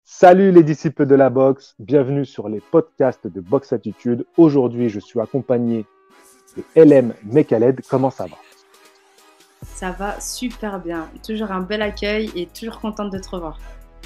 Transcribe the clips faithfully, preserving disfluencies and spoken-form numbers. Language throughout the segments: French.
Salut les disciples de la boxe, bienvenue sur les podcasts de Boxe Attitude. Aujourd'hui, je suis accompagné de L M Mekaled. Comment ça va? Ça va super bien, toujours un bel accueil et toujours contente de te revoir.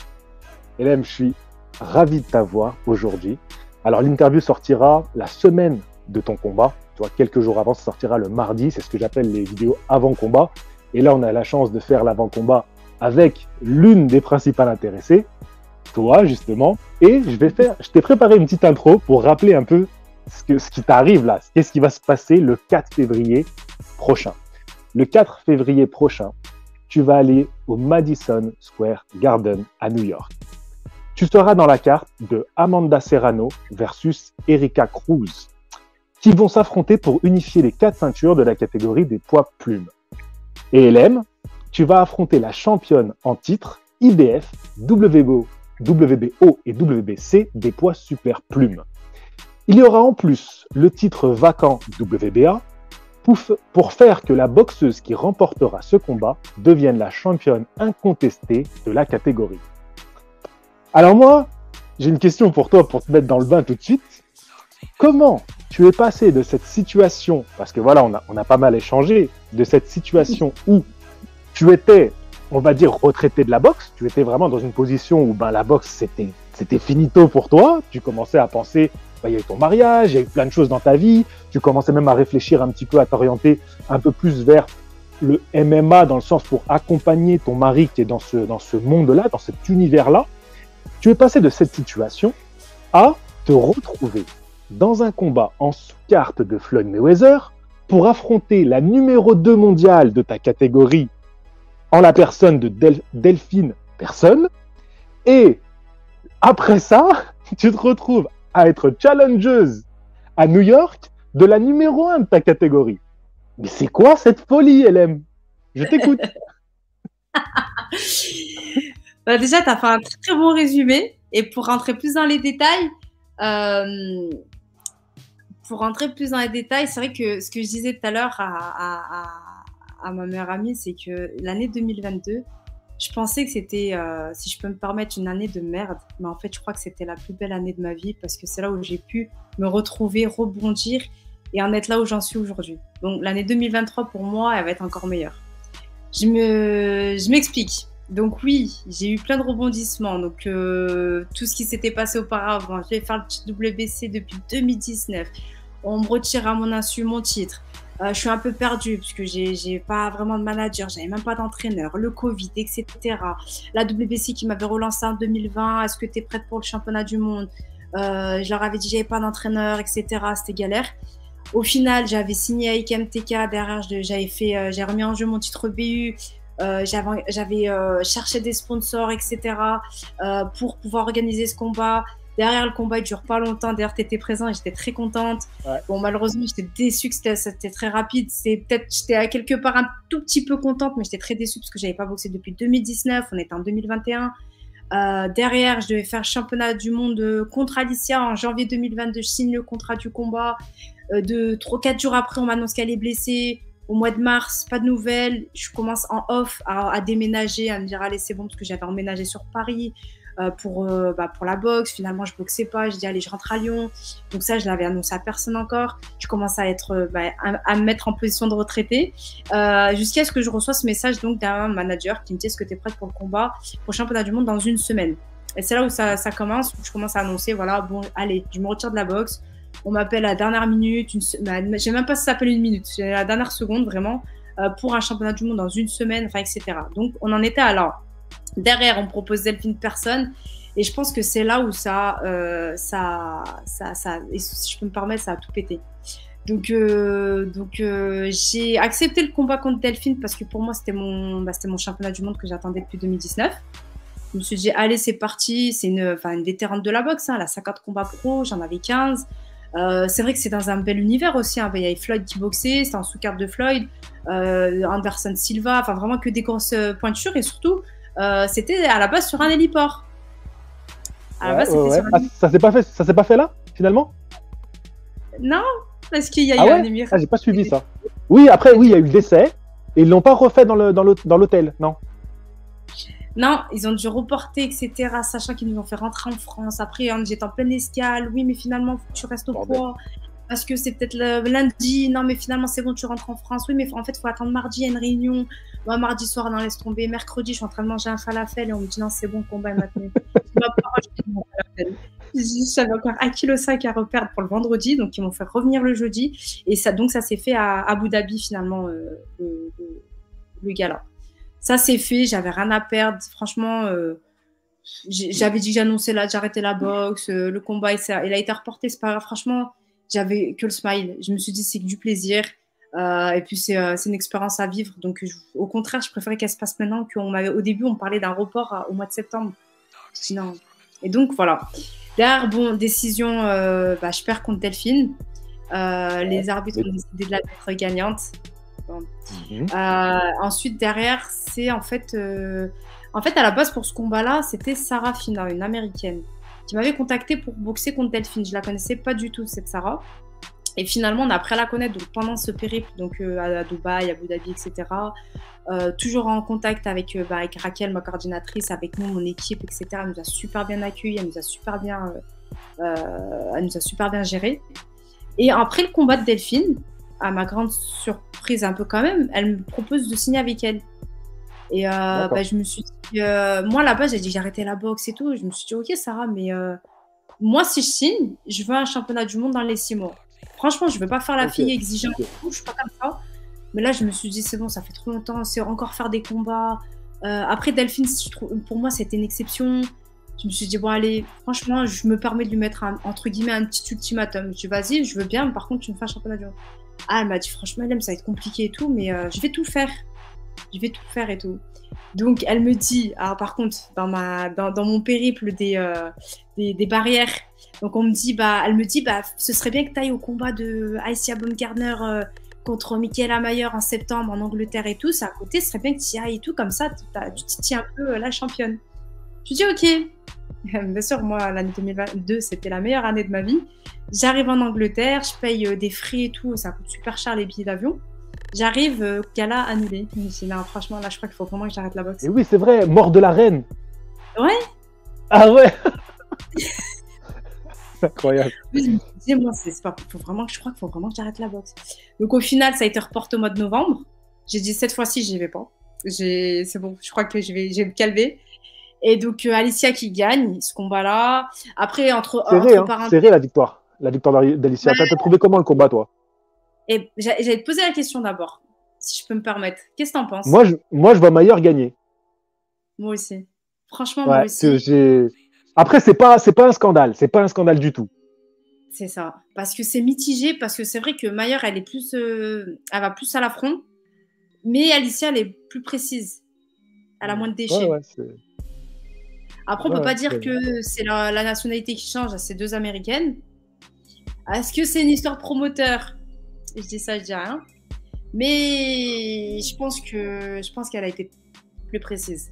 L M, je suis ravi de t'avoir aujourd'hui. Alors l'interview sortira la semaine de ton combat. Tu vois, quelques jours avant, ça sortira le mardi. C'est ce que j'appelle les vidéos avant combat. Et là, on a la chance de faire l'avant-combat avec l'une des principales intéressées, toi justement. Et je vais faire, je t'ai préparé une petite intro pour rappeler un peu ce, que, ce qui t'arrive là. Qu'est-ce qui va se passer le quatre février prochain. Le quatre février prochain, tu vas aller au Madison Square Garden à New York. Tu seras dans la carte de Amanda Serrano versus Erika Cruz, qui vont s'affronter pour unifier les quatre ceintures de la catégorie des poids plumes. Et L M, tu vas affronter la championne en titre I B F, W B O, W B O et W B C des poids super plumes. Il y aura en plus le titre vacant W B A pour, pour faire que la boxeuse qui remportera ce combat devienne la championne incontestée de la catégorie. Alors moi, j'ai une question pour toi pour te mettre dans le bain tout de suite. Comment tu es passé de cette situation, parce que voilà, on a, on a pas mal échangé, de cette situation où tu étais, on va dire, retraité de la boxe, tu étais vraiment dans une position où ben, la boxe, c'était, c'était finito pour toi, tu commençais à penser, ben, il y a eu ton mariage, il y a eu plein de choses dans ta vie, tu commençais même à réfléchir un petit peu, à t'orienter un peu plus vers le M M A, dans le sens pour accompagner ton mari qui est dans ce, dans ce monde-là, dans cet univers-là. Tu es passé de cette situation à te retrouver dans un combat en sous-carte de Floyd Mayweather pour affronter la numéro deux mondiale de ta catégorie en la personne de Del- Delphine Person. Et après ça, tu te retrouves à être challengeuse à New York de la numéro un de ta catégorie. Mais c'est quoi cette folie, L M? Je t'écoute. Bah déjà, tu as fait un très, très bon résumé. Et pour rentrer plus dans les détails, euh, pour rentrer plus dans les détails, c'est vrai que ce que je disais tout à l'heure à, à, à, à ma meilleure amie, c'est que l'année deux mille vingt-deux, je pensais que c'était, euh, si je peux me permettre, une année de merde. Mais en fait, je crois que c'était la plus belle année de ma vie parce que c'est là où j'ai pu me retrouver, rebondir et en être là où j'en suis aujourd'hui. Donc l'année deux mille vingt-trois, pour moi, elle va être encore meilleure. Je me, je m'explique. Donc oui, j'ai eu plein de rebondissements. Donc euh, tout ce qui s'était passé auparavant, je vais faire le titre W B C depuis deux mille dix-neuf. On me retire à mon insu mon titre. Euh, je suis un peu perdue parce que j'ai, j'ai pas vraiment de manager, j'avais même pas d'entraîneur, le Covid, et cetera. La W B C qui m'avait relancé en deux mille vingt, est-ce que tu es prête pour le championnat du monde? euh, Je leur avais dit j'avais pas d'entraîneur, et cetera. C'était galère. Au final, j'avais signé avec M T K. Derrière, j'avais fait, euh, j'ai remis en jeu mon titre B U. Euh, j'avais j'avais euh, cherché des sponsors, et cetera euh, pour pouvoir organiser ce combat. Derrière, le combat ne dure pas longtemps. D'ailleurs, tu étais présent et j'étais très contente. Ouais. Bon, malheureusement, j'étais déçue que c'était, c'était très rapide. C'est peut-être, j'étais à quelque part un tout petit peu contente, mais j'étais très déçue parce que je n'avais pas boxé depuis deux mille dix-neuf. On était en deux mille vingt et un. Euh, derrière, je devais faire le championnat du monde contre Alicia en janvier deux mille vingt-deux. Je signe le contrat du combat. Euh, de trois quatre jours après, on m'annonce qu'elle est blessée. Au mois de mars, pas de nouvelles. Je commence en off à, à déménager, à me dire allez, c'est bon, parce que j'avais emménagé sur Paris euh, pour, euh, bah, pour la boxe. Finalement, je boxais pas. Je dis allez, je rentre à Lyon. Donc ça, je l'avais annoncé à personne encore. Je commence à être, bah, à, à me mettre en position de retraité euh, jusqu'à ce que je reçois ce message donc d'un manager qui me dit est-ce que tu es prête pour le combat pour le championnat du monde dans une semaine. Et c'est là où ça, ça commence, où je commence à annoncer voilà, bon, allez, je me retire de la boxe. On m'appelle à la dernière minute, une se... bah, je sais même pas si ça s'appelle une minute, c'est la dernière seconde vraiment, euh, pour un championnat du monde dans une semaine, enfin, et cetera. Donc, on en était à là. Derrière, on me propose Delphine Person, et je pense que c'est là où ça, euh, ça, ça, ça, et si je peux me permettre, ça a tout pété. Donc, euh, donc euh, j'ai accepté le combat contre Delphine parce que pour moi, c'était mon, bah, c'était mon championnat du monde que j'attendais depuis deux mille dix-neuf. Je me suis dit, allez, c'est parti, c'est une, enfin, une vétérane de la boxe, hein, elle a cinquante combats pro, j'en avais quinze. Euh, c'est vrai que c'est dans un bel univers aussi. Hein. Il y avait Floyd qui boxait, c'était en sous-carte de Floyd, euh, Anderson Silva, enfin vraiment que des grosses pointures et surtout, euh, c'était à la base sur un héliport. À la ouais, base, c'était ouais. sur un Ah, ça s'est pas fait, ça s'est pas fait là, finalement? Non, parce qu'il y a ah eu ouais un émir. Ah, j'ai pas suivi ça. Oui, après, oui, il y a eu le décès et ils l'ont pas refait dans le dans l'hôtel, non? Non, ils ont dû reporter, et cetera, sachant qu'ils nous ont fait rentrer en France. Après, hein, j'étais en pleine escale. Oui, mais finalement, faut que tu restes au Bordel. poids. Parce que c'est peut-être le lundi. Non, mais finalement, c'est bon, tu rentres en France. Oui, mais en fait, il faut attendre mardi, il y a une réunion. Moi, mardi soir, non, laisse tomber. Mercredi, je suis en train de manger un falafel et on me dit non, c'est bon, le combat est maintenu. Ma parole, je dis mon falafel. J'avais encore un virgule cinq kg à reperdre pour le vendredi, donc ils m'ont fait revenir le jeudi. Et ça, donc, ça s'est fait à Abu Dhabi, finalement, euh, le, le, le gala. Ça, c'est fait, j'avais rien à perdre. Franchement, euh, j'avais dit que j'annonçais là, j'arrêtais la boxe, euh, le combat, et ça, il a été reporté, c'est pas grave. Franchement, j'avais que le smile. Je me suis dit, c'est que du plaisir. Euh, et puis, c'est euh, une expérience à vivre. Donc, je, au contraire, je préférais qu'elle se passe maintenant. Qu'on m'avait, au début, on me parlait d'un report à, au mois de septembre. Je dis non. Et donc, voilà. Derrière, bon, décision, euh, bah, je perds contre Delphine. Euh, les arbitres ont décidé de la mettre gagnante. Mmh. Euh, ensuite, derrière, c'est en fait, euh, en fait, à la base, pour ce combat-là, c'était Sarah Fina, une américaine, qui m'avait contactée pour boxer contre Delphine. Je la connaissais pas du tout, cette Sarah. Et finalement, on a appris à la connaître donc, pendant ce périple, donc euh, à Dubaï, à Abu Dhabi, et cetera. Euh, toujours en contact avec, euh, bah, avec Raquel, ma coordinatrice, avec nous, mon équipe, et cetera. Elle nous a super bien accueillis, elle nous a super bien, euh, euh, elle nous a super bien gérés. Et après le combat de Delphine, à ma grande surprise un peu quand même, elle me propose de signer avec elle. Et euh, bah, je me suis dit, euh, moi là-bas, j'ai dit que j'arrêtais la boxe et tout. Je me suis dit, ok Sarah, mais euh, moi si je signe, je veux un championnat du monde dans les six mois. Franchement, je ne veux pas faire la okay. fille exigeante, okay. Je ne suis pas comme ça. Mais là, je me suis dit, c'est bon, ça fait trop longtemps, c'est encore faire des combats. Euh, après Delphine, je trouve, pour moi, c'était une exception. Je me suis dit, bon, allez, franchement, je me permets de lui mettre, un, entre guillemets, un petit ultimatum. Je dis, vas-y, je veux bien, mais par contre, tu me fais un championnat du monde. Ah, elle m'a dit, franchement, elle aime, ça va être compliqué et tout, mais euh, je vais tout faire. Je vais tout faire et tout. Donc, elle me dit, alors par contre, dans, ma, dans, dans mon périple des, euh, des, des barrières, donc on me dit, bah, elle me dit, bah, ce serait bien que tu ailles au combat de Alicia Baumgardner euh, contre Michaela Mayer en septembre en Angleterre et tout. C'est à côté, ce serait bien que tu y ailles et tout, comme ça, tu te tiens un peu euh, la championne. Je dis, ok. Bien sûr, moi, l'année deux mille vingt-deux, c'était la meilleure année de ma vie. J'arrive en Angleterre, je paye euh, des frais et tout, ça coûte super cher les billets d'avion. J'arrive, euh, gala annulé. Je me dis, non, franchement, là, je crois qu'il faut vraiment que j'arrête la boxe. Et oui, c'est vrai, mort de la reine. Ouais. Ah ouais. Incroyable. Oui, je me disais, moi, c'est pas, faut vraiment que je crois qu'il faut vraiment que j'arrête la boxe. Donc, au final, ça a été reporté au mois de novembre. J'ai dit, cette fois-ci, j'y vais pas. C'est bon, je crois que je vais, je vais me calmer. Et donc, euh, Alicia qui gagne ce combat-là. Après, entre. Serré, hein, un... serré la victoire. La victoire d'Alicia. Ouais. T'as trouvé comment le combat, toi? Et j'allais te poser la question d'abord, si je peux me permettre. Qu'est-ce que t'en penses? Moi, je, moi, je vois Mayer gagner. Moi aussi. Franchement, ouais, moi aussi. Après, c'est pas, c'est pas un scandale. C'est pas un scandale du tout. C'est ça. Parce que c'est mitigé. Parce que c'est vrai que Mayer, elle est plus, euh, elle va plus à l'affront. Mais Alicia, elle est plus précise. Elle a moins de déchets. Ouais, ouais, Après, on ne ouais, peut pas dire que c'est la, la nationalité qui change à ces deux Américaines. Est-ce que c'est une histoire de promoteur? Je dis ça, je dis rien. Mais je pense que je pense qu'elle a été plus précise.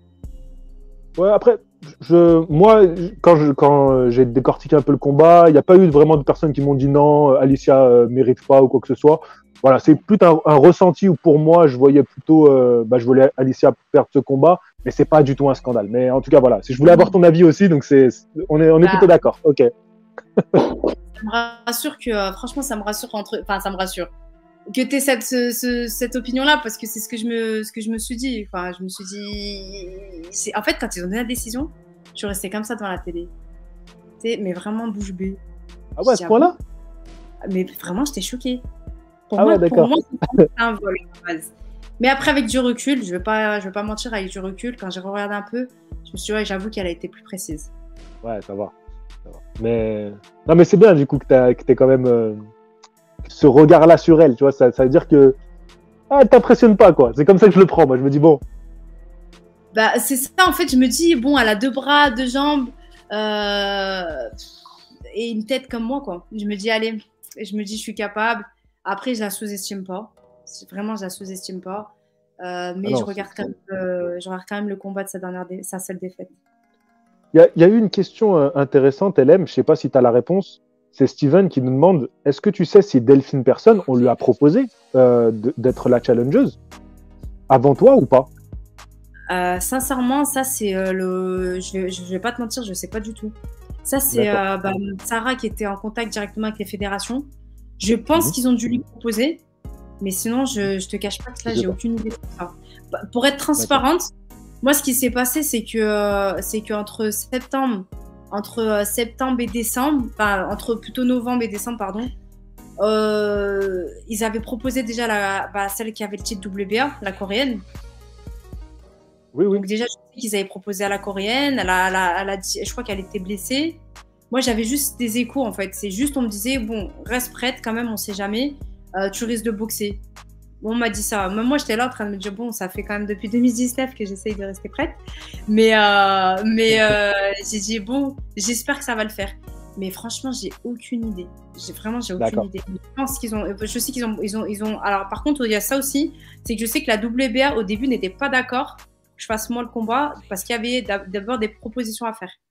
Ouais, après, je, moi, quand j'ai quand j'ai décortiqué un peu le combat, il n'y a pas eu vraiment de personnes qui m'ont dit non, Alicia euh, mérite pas ou quoi que ce soit. Voilà, c'est plutôt un, un ressenti où pour moi, je voyais plutôt, euh, bah, je voulais Alicia perdre ce combat, mais c'est pas du tout un scandale. Mais en tout cas, voilà, si je voulais avoir ton avis aussi, donc c'est, on est, on est bah, plutôt d'accord. Ok. Ça me rassure que, euh, franchement, ça me rassure entre, enfin, ça me rassure que tu aies cette, ce, ce, cette opinion-là, parce que c'est ce que je me, ce que je me suis dit. Enfin, je me suis dit, en fait, quand ils ont donné la décision, je suis restée comme ça devant la télé, tu sais, mais vraiment bouche bée. Ah ouais, à ce point-là? Mais vraiment, j'étais choquée. Pour ah moi, ouais, pour moi, c'est un vol de base. Mais après, avec du recul, je ne vais pas, je vais pas mentir, avec du recul, quand j'ai regardé un peu, je me suis dit, ouais, j'avoue qu'elle a été plus précise. Ouais, ça va. Ça va. Mais non, mais c'est bien du coup que tu as quand même euh, ce regard-là sur elle, tu vois, ça, ça veut dire que ah, elle t'impressionne pas, quoi. C'est comme ça que je le prends, moi. Je me dis bon. Bah, c'est ça, en fait, je me dis bon, elle a deux bras, deux jambes euh, et une tête comme moi, quoi. Je me dis allez, je me dis je suis capable. Après, je la sous-estime pas. Vraiment, je la sous-estime pas. Euh, mais ah non, je, regarde quand même, euh, je regarde quand même le combat de sa, dernière dé... sa seule défaite. Il y, y a eu une question euh, intéressante, L M. Je ne sais pas si tu as la réponse. C'est Steven qui nous demande est-ce que tu sais si Delphine Person, on lui a proposé euh, d'être la challengeuse avant toi ou pas? Euh, sincèrement, ça, c'est euh, le. Je vais, je vais pas te mentir, je sais pas du tout. Ça, c'est euh, bah, Sarah qui était en contact directement avec les fédérations. Je pense mmh. qu'ils ont dû lui proposer, mais sinon, je, je te cache pas que là, j'ai aucune idée de ça. Pour être transparente, moi, ce qui s'est passé, c'est que euh, c'est qu'entre septembre, entre euh, septembre et décembre, enfin entre plutôt novembre et décembre, pardon, euh, ils avaient proposé déjà la, bah, celle qui avait le titre W B A, la coréenne. Oui, oui. Donc déjà, je sais qu'ils avaient proposé à la coréenne. Elle a, elle a, elle a dit, je crois qu'elle était blessée. Moi, j'avais juste des échos, en fait. C'est juste, on me disait, bon, reste prête quand même, on sait jamais. Euh, tu risques de boxer. Bon, on m'a dit ça. Même moi, j'étais là en train de me dire, bon, ça fait quand même depuis deux mille dix-neuf que j'essaye de rester prête. Mais, euh, mais euh, j'ai dit, bon, j'espère que ça va le faire. Mais franchement, j'ai aucune idée. J'ai vraiment, j'ai aucune idée. Je pense qu'ils ont, je sais qu'ils ont, ils ont, ils ont. Alors, par contre, il y a ça aussi, c'est que je sais que la W B A au début n'était pas d'accord que je fasse moi le combat parce qu'il y avait d'abord des propositions à faire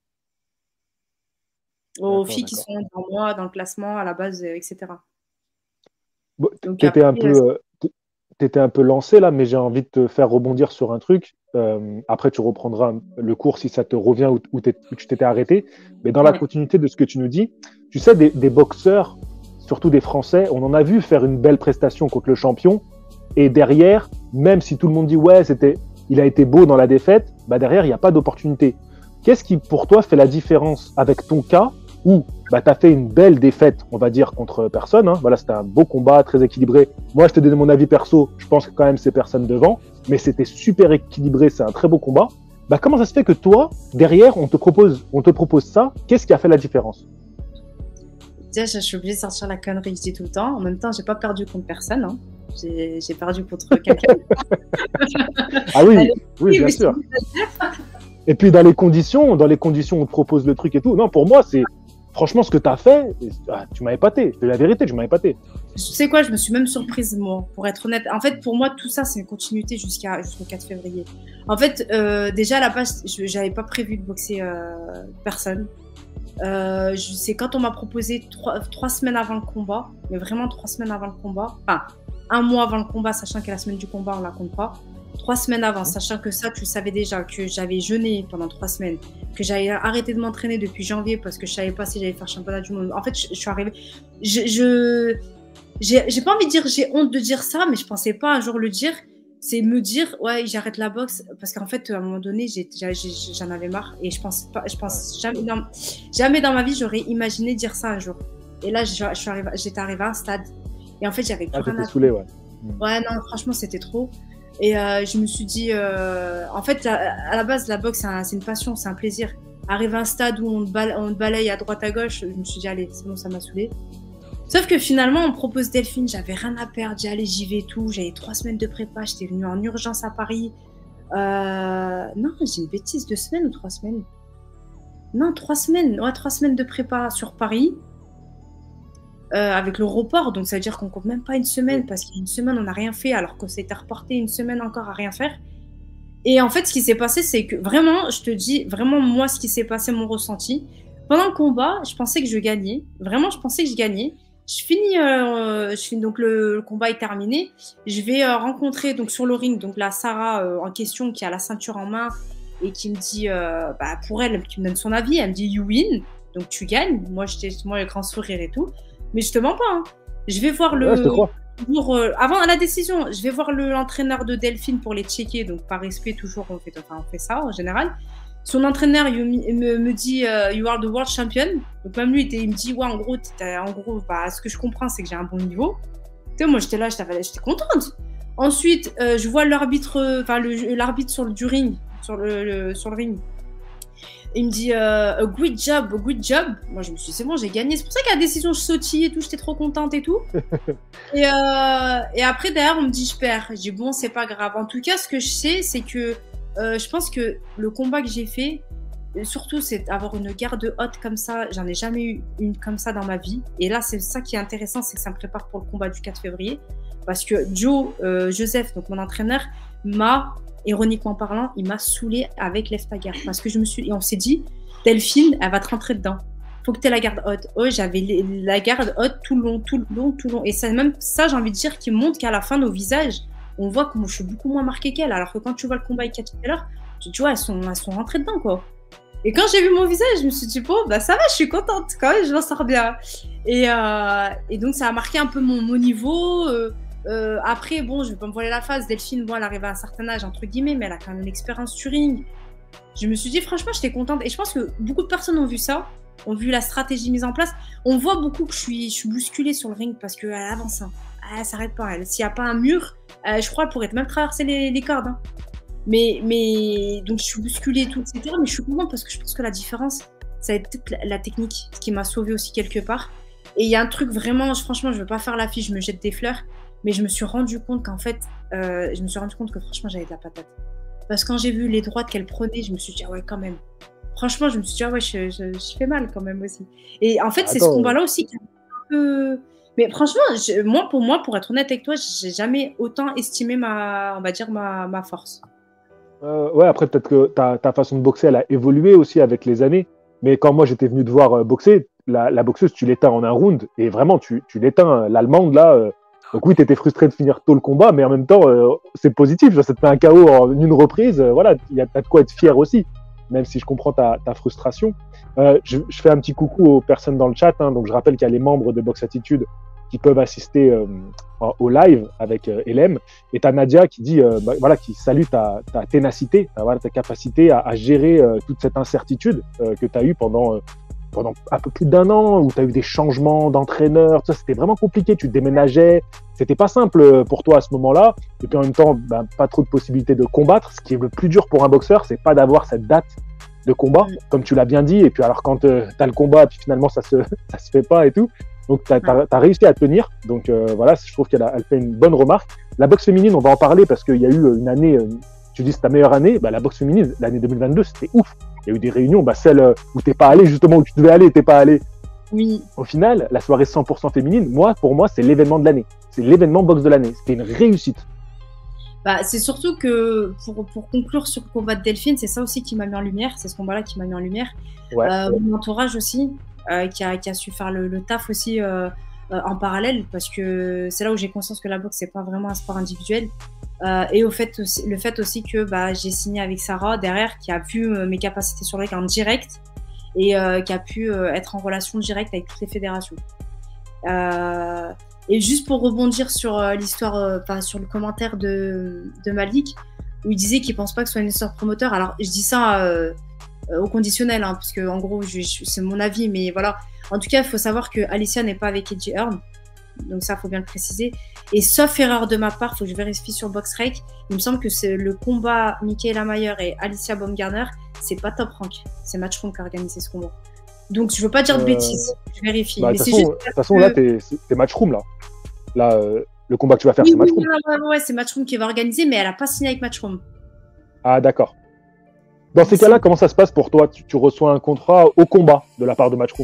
aux filles qui sont dans moi, dans le classement, à la base, et cetera. Bon, tu étais un peu, euh, t'étais un peu lancé là, mais j'ai envie de te faire rebondir sur un truc. Euh, après, tu reprendras le cours si ça te revient où, où, où tu t'étais arrêté. Mais dans ouais. la continuité de ce que tu nous dis, tu sais, des, des boxeurs, surtout des Français, on en a vu faire une belle prestation contre le champion. Et derrière, même si tout le monde dit ouais, c'était, il a été beau dans la défaite, bah derrière, il n'y a pas d'opportunité. Qu'est-ce qui, pour toi, fait la différence avec ton cas où bah, tu as fait une belle défaite, on va dire, contre personne. Hein. Voilà, c'était un beau combat, très équilibré. Moi, je te donne mon avis perso. Je pense que quand même, c'est personne devant. Mais c'était super équilibré. C'est un très beau combat. Bah, comment ça se fait que toi, derrière, on te propose, on te propose ça? Qu'est-ce qui a fait la différence? Déjà, je suis obligée de sortir la connerie que je dis tout le temps. En même temps, j'ai pas perdu contre personne. Hein. J'ai perdu contre quelqu'un. Ah oui, Allez, oui, bien sûr. Et puis, dans les conditions, dans les conditions, on te propose le truc et tout. Non, pour moi, c'est... Franchement, ce que tu as fait, ah, tu m'as épaté. C'est la vérité, tu m'as épaté. Tu sais quoi, je me suis même surprise, moi, pour être honnête. En fait, pour moi, tout ça, c'est une continuité jusqu'à jusqu'au quatre février. En fait, euh, déjà, à la base, je n'avais pas prévu de boxer euh, personne. Euh, c'est quand on m'a proposé trois, trois semaines avant le combat, mais vraiment trois semaines avant le combat, enfin, un mois avant le combat, sachant que la semaine du combat, on ne la compte pas. Trois semaines avant, sachant que ça, tu savais déjà que j'avais jeûné pendant trois semaines, que j'avais arrêté de m'entraîner depuis janvier parce que je savais pas si j'allais faire championnat du monde. En fait, je, je suis arrivée. Je, je j'ai pas envie de dire j'ai honte de dire ça, mais je pensais pas un jour le dire. C'est me dire ouais, j'arrête la boxe parce qu'en fait, à un moment donné, j'en avais marre et je pense pas, je pense jamais dans, jamais dans ma vie j'aurais imaginé dire ça un jour. Et là, je, je suis arrivée, j'étais arrivée à un stade et en fait, j'avais plus ah, rien à faire. Saoulée, ouais. Ouais, non, franchement, c'était trop. Et euh, je me suis dit, euh, en fait, à, à la base, la boxe, c'est un, une passion, c'est un plaisir. Arriver à un stade où on te, balaye, on te balaye à droite à gauche, je me suis dit, allez, c'est bon, ça m'a saoulée. Sauf que finalement, on me propose Delphine, j'avais rien à perdre, j'ai allé, j'y vais tout. J'avais trois semaines de prépa, j'étais venue en urgence à Paris. Euh, non, j'ai une bêtise, deux semaines ou trois semaines? Non, trois semaines, ouais, trois semaines de prépa sur Paris. Euh, avec le report, donc ça veut dire qu'on compte même pas une semaine parce qu'il y a une semaine on n'a rien fait alors qu'on s'était reporté une semaine encore à rien faire. Et en fait, ce qui s'est passé, c'est que vraiment, je te dis, vraiment moi, ce qui s'est passé, mon ressenti, pendant le combat, je pensais que je gagnais. Vraiment, je pensais que je gagnais. Je finis, euh, je finis donc le, le combat est terminé. Je vais euh, rencontrer donc sur le ring donc la Sarah euh, en question qui a la ceinture en main et qui me dit, euh, bah, pour elle, qui me donne son avis, elle me dit you win, donc tu gagnes. Moi, j'étais, moi, le grand sourire et tout. Mais je te mens pas. Hein. Je vais voir le. Ouais, je te crois. Pour, euh, avant la décision, je vais voir l'entraîneur de Delphine pour les checker. Donc, par respect, toujours, on fait, enfin, on fait ça en général. Son entraîneur il me, me dit uh, You are the world champion. Donc, même lui, il me dit ouais, en gros, en gros bah, ce que je comprends, c'est que j'ai un bon niveau. Tu sais, moi, j'étais là, j'étais contente. Ensuite, euh, je vois l'arbitre enfin, l'arbitre sur le du ring, sur le, le, sur le ring. Il me dit euh, good job, good job. Moi, je me suis dit, c'est bon, j'ai gagné. C'est pour ça qu'à la décision, je sautille et tout, j'étais trop contente et tout. et, euh, et après, derrière, on me dit, je perds. Je dis, bon, c'est pas grave. En tout cas, ce que je sais, c'est que euh, je pense que le combat que j'ai fait, surtout, c'est avoir une garde haute comme ça. J'en ai jamais eu une comme ça dans ma vie. Et là, c'est ça qui est intéressant, c'est que ça me prépare pour le combat du quatre février. Parce que Joe, euh, Joseph, donc mon entraîneur, m'a. Ironiquement parlant, il m'a saoulée avec Leftagar parce que je me suis et on s'est dit Delphine, elle va te rentrer dedans. Faut que tu aies la garde haute. Oh, j'avais la garde haute tout le long, tout le long, tout le long. Et ça, même ça, j'ai envie de dire, qui montre qu'à la fin, nos visages, on voit que moi, je suis beaucoup moins marquée qu'elle. Alors que quand tu vois le combat avec Katy Taylor, tu, tu vois, elles sont, elles sont rentrées dedans, quoi. Et quand j'ai vu mon visage, je me suis dit, bon, bah ça va, je suis contente quand même, je m'en sors bien. Et, euh, et donc, ça a marqué un peu mon, mon niveau. Euh, euh, après, bon, je vais pas me voiler la face. Delphine, bon, elle arrive à un certain âge, entre guillemets, mais elle a quand même une expérience sur ring. Je me suis dit, franchement, j'étais contente. Et je pense que beaucoup de personnes ont vu ça, ont vu la stratégie mise en place. On voit beaucoup que je suis, je suis bousculée sur le ring parce qu'elle avance. Hein. Elle s'arrête pas. Elle. S'il n'y a pas un mur, euh, je crois qu'elle pourrait même traverser les, les cordes. Hein. Mais, mais donc je suis bousculée et tout, et cetera. Mais je suis contente parce que je pense que la différence, ça va être peut-être la, la technique, ce qui m'a sauvée aussi quelque part. Et il y a un truc vraiment, je, franchement, je ne veux pas faire la fiche, je me jette des fleurs, mais je me suis rendu compte qu'en fait, euh, je me suis rendu compte que franchement, j'avais de la patate. Parce que quand j'ai vu les droites qu'elle prenait, je me suis dit, ah ouais, quand même. Franchement, je me suis dit, ah ouais, je, je, je fais mal quand même aussi. Et en fait, c'est ce combat-là aussi qui est un peu. Mais franchement, je, moi, pour moi, pour être honnête avec toi, j'ai jamais autant estimé ma, on va dire, ma, ma force. Euh, ouais, après, peut-être que ta, ta façon de boxer, elle a évolué aussi avec les années. Mais quand moi, j'étais venu te voir euh, boxer, la, la boxeuse, tu l'éteins en un round. Et vraiment, tu, tu l'éteins. L'Allemande, là. Euh, donc oui, tu étais frustré de finir tôt le combat, mais en même temps, euh, c'est positif. Ça te fait un K O en une reprise. Euh, voilà, il y a de quoi être fier aussi, même si je comprends ta, ta frustration. Euh, je, je fais un petit coucou aux personnes dans le chat. Hein, donc, je rappelle qu'il y a les membres de Box Attitude qui peuvent assister euh, au live avec euh, L M. Et t'as Nadia qui dit, euh, bah, voilà, qui salue ta, ta ténacité, ta, voilà, ta capacité à, à gérer euh, toute cette incertitude euh, que tu as eue pendant, euh, pendant un peu plus d'un an, où tu as eu des changements d'entraîneur. Ça, c'était vraiment compliqué. Tu déménageais. C'était pas simple pour toi à ce moment-là. Et puis en même temps, bah, pas trop de possibilités de combattre. Ce qui est le plus dur pour un boxeur, c'est pas d'avoir cette date de combat, comme tu l'as bien dit. Et puis alors, quand euh, tu as le combat, puis finalement, ça se, ça se fait pas et tout. Donc, tu as, ouais. as réussi à tenir. Donc, euh, voilà, je trouve qu'elle a, elle fait une bonne remarque. La boxe féminine, on va en parler parce qu'il y a eu une année, euh, tu dis c'est ta meilleure année. Bah, la boxe féminine, l'année deux mille vingt-deux, c'était ouf. Il y a eu des réunions, bah, celle où tu n'es pas allé, justement, où tu devais aller, tu n'es pas allé. Oui. Au final, la soirée cent pour cent féminine, moi, pour moi, c'est l'événement de l'année. C'est l'événement boxe de l'année. C'était une réussite. Bah, c'est surtout que, pour, pour conclure sur le combat de Delphine, c'est ça aussi qui m'a mis en lumière. C'est ce combat-là qui m'a mis en lumière. Ouais, euh, ouais. Mon entourage aussi. Euh, qui, a, qui a su faire le, le taf aussi euh, euh, en parallèle, parce que c'est là où j'ai conscience que la boxe, c'est pas vraiment un sport individuel. Euh, et au fait aussi, le fait aussi que bah, j'ai signé avec Sarah derrière, qui a vu euh, mes capacités sur le ring en direct et euh, qui a pu euh, être en relation directe avec toutes les fédérations. Euh, et juste pour rebondir sur euh, l'histoire, euh, enfin, sur le commentaire de, de Malik, où il disait qu'il pense pas que ce soit une histoire de promoteur. Alors, je dis ça euh, au conditionnel, hein, parce que en gros, je, je, c'est mon avis, mais voilà. En tout cas, il faut savoir que Alicia n'est pas avec Eddie Hearn, donc ça, il faut bien le préciser. Et sauf erreur de ma part, il faut que je vérifie sur BoxRec, il me semble que c'est le combat Michaela Mayer et Alicia Baumgartner, c'est pas Top Rank, c'est Matchroom qui a organisé ce combat. Donc, je veux pas dire de euh... bêtises, je vérifie. Bah, de toute façon, que... là, t'es, t'es Matchroom, là. Là, euh, le combat que tu vas faire, oui, c'est Matchroom. Oui, ouais, ouais, ouais, c'est Matchroom qui va organiser, mais elle a pas signé avec Matchroom. Ah, d'accord. Dans ces cas-là, comment ça se passe pour toi? tu, tu reçois un contrat au combat de la part de Matchroom?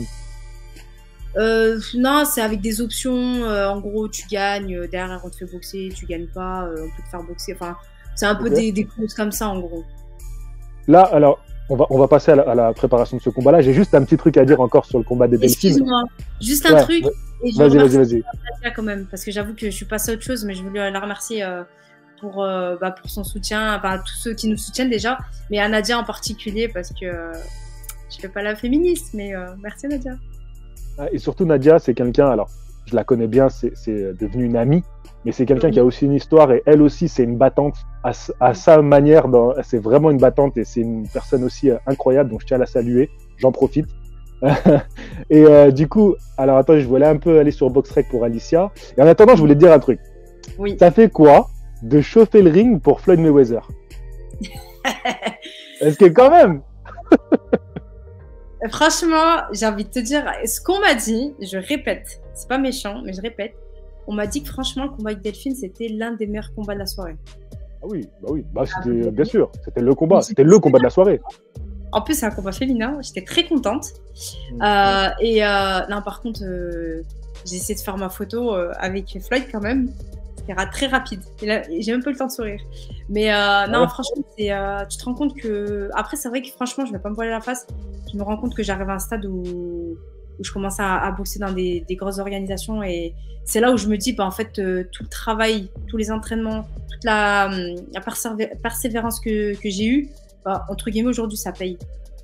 euh, Non, c'est avec des options. Euh, en gros, tu gagnes, euh, derrière on te fait boxer, tu gagnes pas, euh, on peut te faire boxer. Enfin, c'est un peu okay. des, des clauses comme ça, en gros. Là, alors, on va, on va passer à la, à la préparation de ce combat-là. J'ai juste un petit truc à dire encore sur le combat des Delphine. Excuse-moi, juste un ouais, truc. Ouais. Et je vas-y, vas-y, vas-y. Quand même, parce que j'avoue que je suis passée à autre chose, mais je voulais la remercier. Euh, Pour, euh, bah, pour son soutien, enfin tous ceux qui nous soutiennent déjà, mais à Nadia en particulier parce que euh, je fais pas la féministe, mais euh, merci Nadia. Et surtout Nadia, c'est quelqu'un, alors je la connais bien, c'est, c'est devenu une amie, mais c'est quelqu'un mmh. qui a aussi une histoire et elle aussi c'est une battante à, à sa manière, dans, c'est vraiment une battante et c'est une personne aussi euh, incroyable, donc je tiens à la saluer, j'en profite. et euh, du coup, alors attends, je voulais un peu aller sur BoxRec pour Alicia, et en attendant je voulais te dire un truc. Oui. Ça fait quoi de chauffer le ring pour Floyd Mayweather? Est-ce que quand même Franchement, j'ai envie de te dire, ce qu'on m'a dit, je répète, c'est pas méchant, mais je répète, on m'a dit que franchement, le combat avec Delphine, c'était l'un des meilleurs combats de la soirée. Ah oui, bah oui, bah c'était, ah, bien sûr, c'était le combat, c'était le combat de la soirée. En plus, c'est un combat féminin, j'étais très contente. Mmh. Euh, et euh, non, par contre, euh, j'ai essayé de faire ma photo euh, avec Floyd quand même. C'était très rapide. Et là, j'ai même pas eu le temps de sourire. Mais euh, non, ouais. franchement, c'est, euh, tu te rends compte que. Après, c'est vrai que franchement, je vais pas me voiler la face. Je me rends compte que j'arrive à un stade où où je commence à, à boxer dans des, des grosses organisations. Et c'est là où je me dis, bah, en fait, euh, tout le travail, tous les entraînements, toute la, la persévé persévérance que, que j'ai eue, bah, entre guillemets, aujourd'hui, ça paye.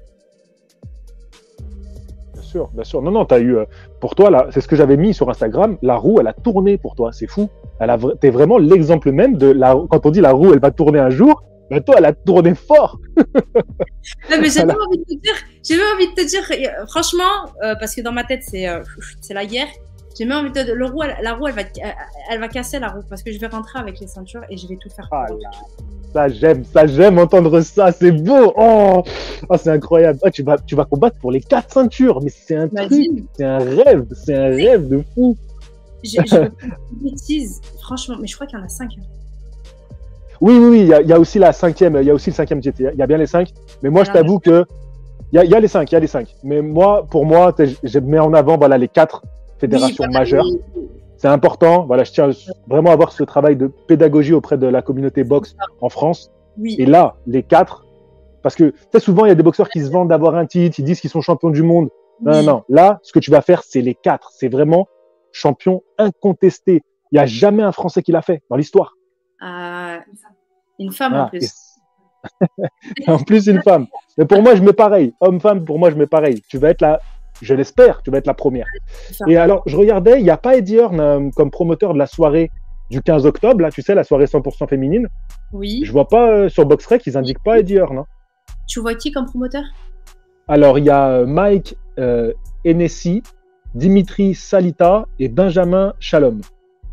Bien sûr, bien sûr. Non, non, t'as eu, euh, pour toi, là, c'est ce que j'avais mis sur Instagram, la roue, elle a tourné pour toi, c'est fou. Elle a, t'es vraiment l'exemple même de la, quand on dit la roue, elle va tourner un jour, ben toi, elle a tourné fort. Non, mais j'ai même envie de te dire, j'ai même envie de te dire, euh, franchement, euh, parce que dans ma tête, c'est euh, c'est la guerre. J'ai même envie de te dire, le roue, elle, la roue, elle va, elle, elle va casser la roue, parce que je vais rentrer avec les ceintures et je vais tout faire. Ah là, ça j'aime, ça j'aime entendre ça, c'est beau. Oh, oh c'est incroyable. Oh, tu vas, tu vas combattre pour les quatre ceintures, mais c'est un Imagine. truc, c'est un rêve, c'est un rêve de fou. Je, je veux pas une bêtise, franchement, mais je crois qu'il y en a cinq. Hein. Oui, oui, oui, il y, a, il y a aussi la cinquième, il y a aussi le cinquième G T, il y a bien les cinq, mais moi je t'avoue que il y, a, il y a les cinq, il y a les cinq, mais moi, pour moi, je mets en avant voilà, les quatre fédérations oui, majeures. Oui. C'est important, voilà, je tiens vraiment à avoir ce travail de pédagogie auprès de la communauté boxe en France. Oui. Et là, les quatre, parce que très souvent, il y a des boxeurs qui se vendent d'avoir un titre, ils disent qu'ils sont champions du monde. Non, oui. non, non, là, ce que tu vas faire, c'est les quatre, c'est vraiment champion incontesté. Il n'y a jamais un Français qui l'a fait dans l'histoire. Euh, une femme voilà. en plus. En plus, une femme. Mais pour moi, je mets pareil. Homme-femme, pour moi, je mets pareil. Tu vas être la, je l'espère, tu vas être la première. Et alors, je regardais, il n'y a pas Eddie Hearn euh, comme promoteur de la soirée du quinze octobre, là, tu sais, la soirée cent pour cent féminine. Oui. Je vois pas euh, sur BoxRec, ils indiquent pas Eddie Hearn. Hein. Tu vois qui comme promoteur? Alors, il y a Mike euh, Hennessy, Dimitri Salita et Benjamin Shalom.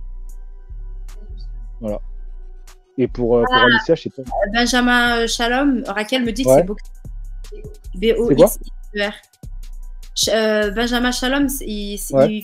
Voilà. Et pour, euh, pour ah, Alicia, je sais pas. Benjamin Shalom, Raquel me dit que ouais. c'est boxeur. B O X E R. Euh, Benjamin Shalom, il, ouais.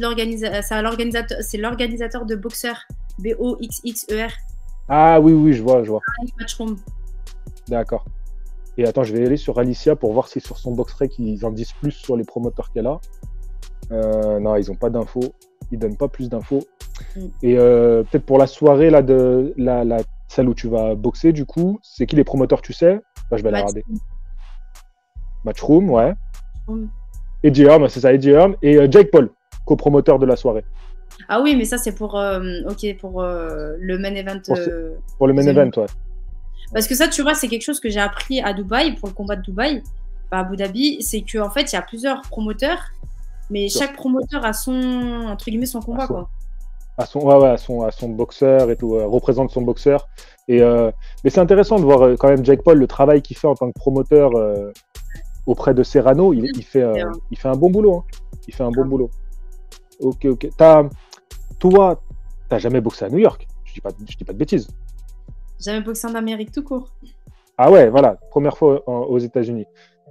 c'est l'organisateur de boxeurs. B O X X E R. Ah oui, oui, je vois, je vois. Matchroom. D'accord. Et attends, je vais aller sur Alicia pour voir si sur son BoxRec, ils en disent plus sur les promoteurs qu'elle a. Euh, non, ils n'ont pas d'infos. Ils ne donnent pas plus d'infos. Mm. Et euh, peut-être pour la soirée, là, de, la, la, celle où tu vas boxer, du coup, c'est qui les promoteurs, tu sais? Là, je vais la regarder. Matchroom, ouais. Mm. Eddie Hearn, c'est ça, Eddie Hearn. Et euh, Jake Paul, copromoteur de la soirée. Ah oui, mais ça, c'est pour, euh, okay, pour euh, le main event. Pour, euh, pour le main event, ouais. Parce que ça, tu vois, c'est quelque chose que j'ai appris à Dubaï, pour le combat de Dubaï, à Abu Dhabi, c'est qu'en fait, il y a plusieurs promoteurs, mais Sûr. chaque promoteur a son, entre guillemets, son combat, à son, quoi. À son, ouais, ouais, à son, à son boxeur et tout, euh, représente son boxeur. Et, euh, mais c'est intéressant de voir euh, quand même Jake Paul, le travail qu'il fait en tant que promoteur euh, auprès de Serrano. Il, il, fait, euh, il fait un bon boulot. Hein. Il fait un bon boulot. Ok, ok. T'as, toi, t'as jamais boxé à New York? Je dis pas, je dis pas de bêtises. Jamais boxé en Amérique tout court. Ah ouais, voilà, première fois en, aux États-Unis.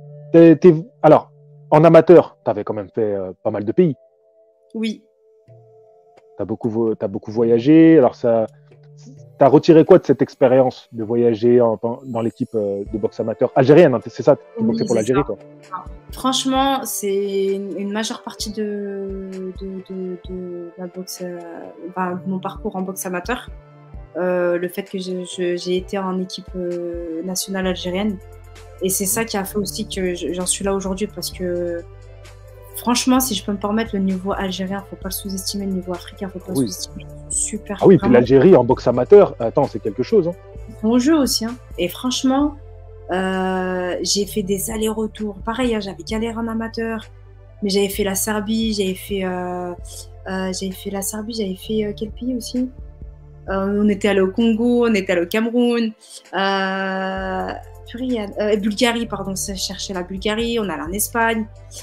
Alors, en amateur, tu avais quand même fait euh, pas mal de pays. Oui. Tu as beaucoup, t'as beaucoup voyagé. Alors, ça, tu as retiré quoi de cette expérience de voyager en, en, dans l'équipe euh, de boxe amateur algérienne? Hein, c'est ça, tu oui, boxais pour l'Algérie, toi? Franchement, c'est une, une majeure partie de, de, de, de ma boxe, euh, enfin, de mon parcours en boxe amateur. Euh, le fait que j'ai été en équipe euh, nationale algérienne. Et c'est ça qui a fait aussi que j'en suis là aujourd'hui, parce que franchement, si je peux me permettre, le niveau algérien, faut pas le sous-estimer, le niveau africain, faut pas oui. le sous-estimer. Super. Ah oui, puis l'Algérie en boxe amateur, attends, c'est quelque chose. Hein. Bon jeu aussi. Hein. Et franchement, euh, j'ai fait des allers-retours. Pareil, hein, j'avais galéré en amateur, mais j'avais fait la Serbie, j'avais fait, euh, euh, j'avais fait la Serbie, j'avais fait euh, quel pays aussi? Euh, on était allé au Congo, on était allé au Cameroun, euh, purée, euh, Bulgarie, pardon, je cherchais la Bulgarie, on est allé en Espagne,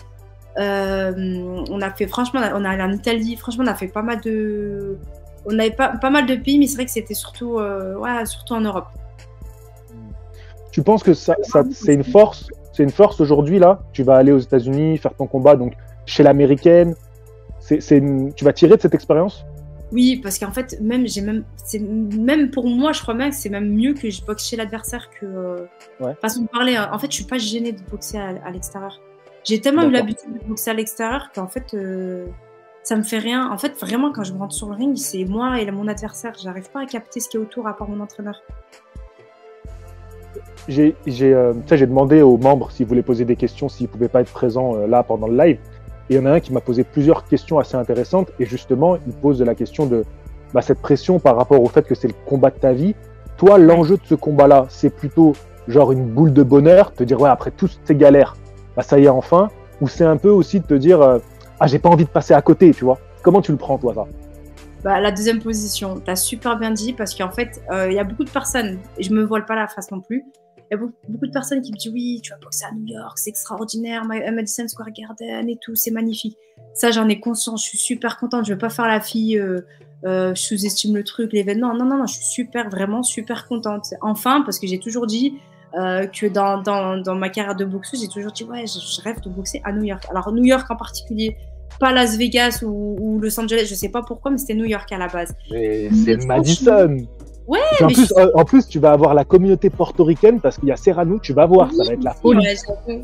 euh, on a fait, franchement, on est allé en Italie, franchement, on a fait pas mal de, on avait pas, pas mal de pays, mais c'est vrai que c'était surtout, euh, ouais, surtout en Europe. Tu penses que ça, ça c'est une force, c'est une force aujourd'hui là? Tu vas aller aux États-Unis faire ton combat, donc chez l'américaine, c'est, c'est une... tu vas tirer de cette expérience? Oui, parce qu'en fait, même, j'ai même, c'est même pour moi, je crois même que c'est même mieux que je boxe chez l'adversaire que. Euh, ouais. Façon de parler. En fait, je suis pas gênée de boxer à, à l'extérieur. J'ai tellement eu l'habitude de boxer à l'extérieur qu'en fait, euh, ça me fait rien. En fait, vraiment, quand je me rentre sur le ring, c'est moi et mon adversaire. J'arrive pas à capter ce qui est autour à part mon entraîneur. J'ai euh, demandé aux membres s'ils voulaient poser des questions, s'ils pouvaient pas être présents euh, là pendant le live. Et il y en a un qui m'a posé plusieurs questions assez intéressantes. Et justement, il pose la question de bah, cette pression par rapport au fait que c'est le combat de ta vie. Toi, l'enjeu de ce combat-là, c'est plutôt genre une boule de bonheur, te dire, ouais, après toutes ces galères, bah, ça y est, enfin. Ou c'est un peu aussi de te dire, euh, ah, j'ai pas envie de passer à côté, tu vois. Comment tu le prends, toi, ça? Bah, la deuxième position, tu as super bien dit, parce qu'en fait, il euh, y a beaucoup de personnes, et je me voile pas la face non plus, il y a beaucoup, beaucoup de personnes qui me disent oui, tu vas boxer à New York, c'est extraordinaire, Madison Square Garden et tout, c'est magnifique. Ça, j'en ai conscience, je suis super contente, je veux pas faire la fille, euh, euh, je sous-estime le truc, l'événement. Non, non, non, je suis super, vraiment super contente. Enfin, parce que j'ai toujours dit euh, que dans, dans, dans ma carrière de boxeuse, j'ai toujours dit ouais, je, je rêve de boxer à New York. Alors, New York en particulier, pas Las Vegas ou, ou Los Angeles, je sais pas pourquoi, mais c'était New York à la base. Mais c'est Madison. Ouais, et en, mais plus, je... en plus, tu vas avoir la communauté portoricaine parce qu'il y a Serrano, tu vas voir, oui, ça va être la folie. Ouais,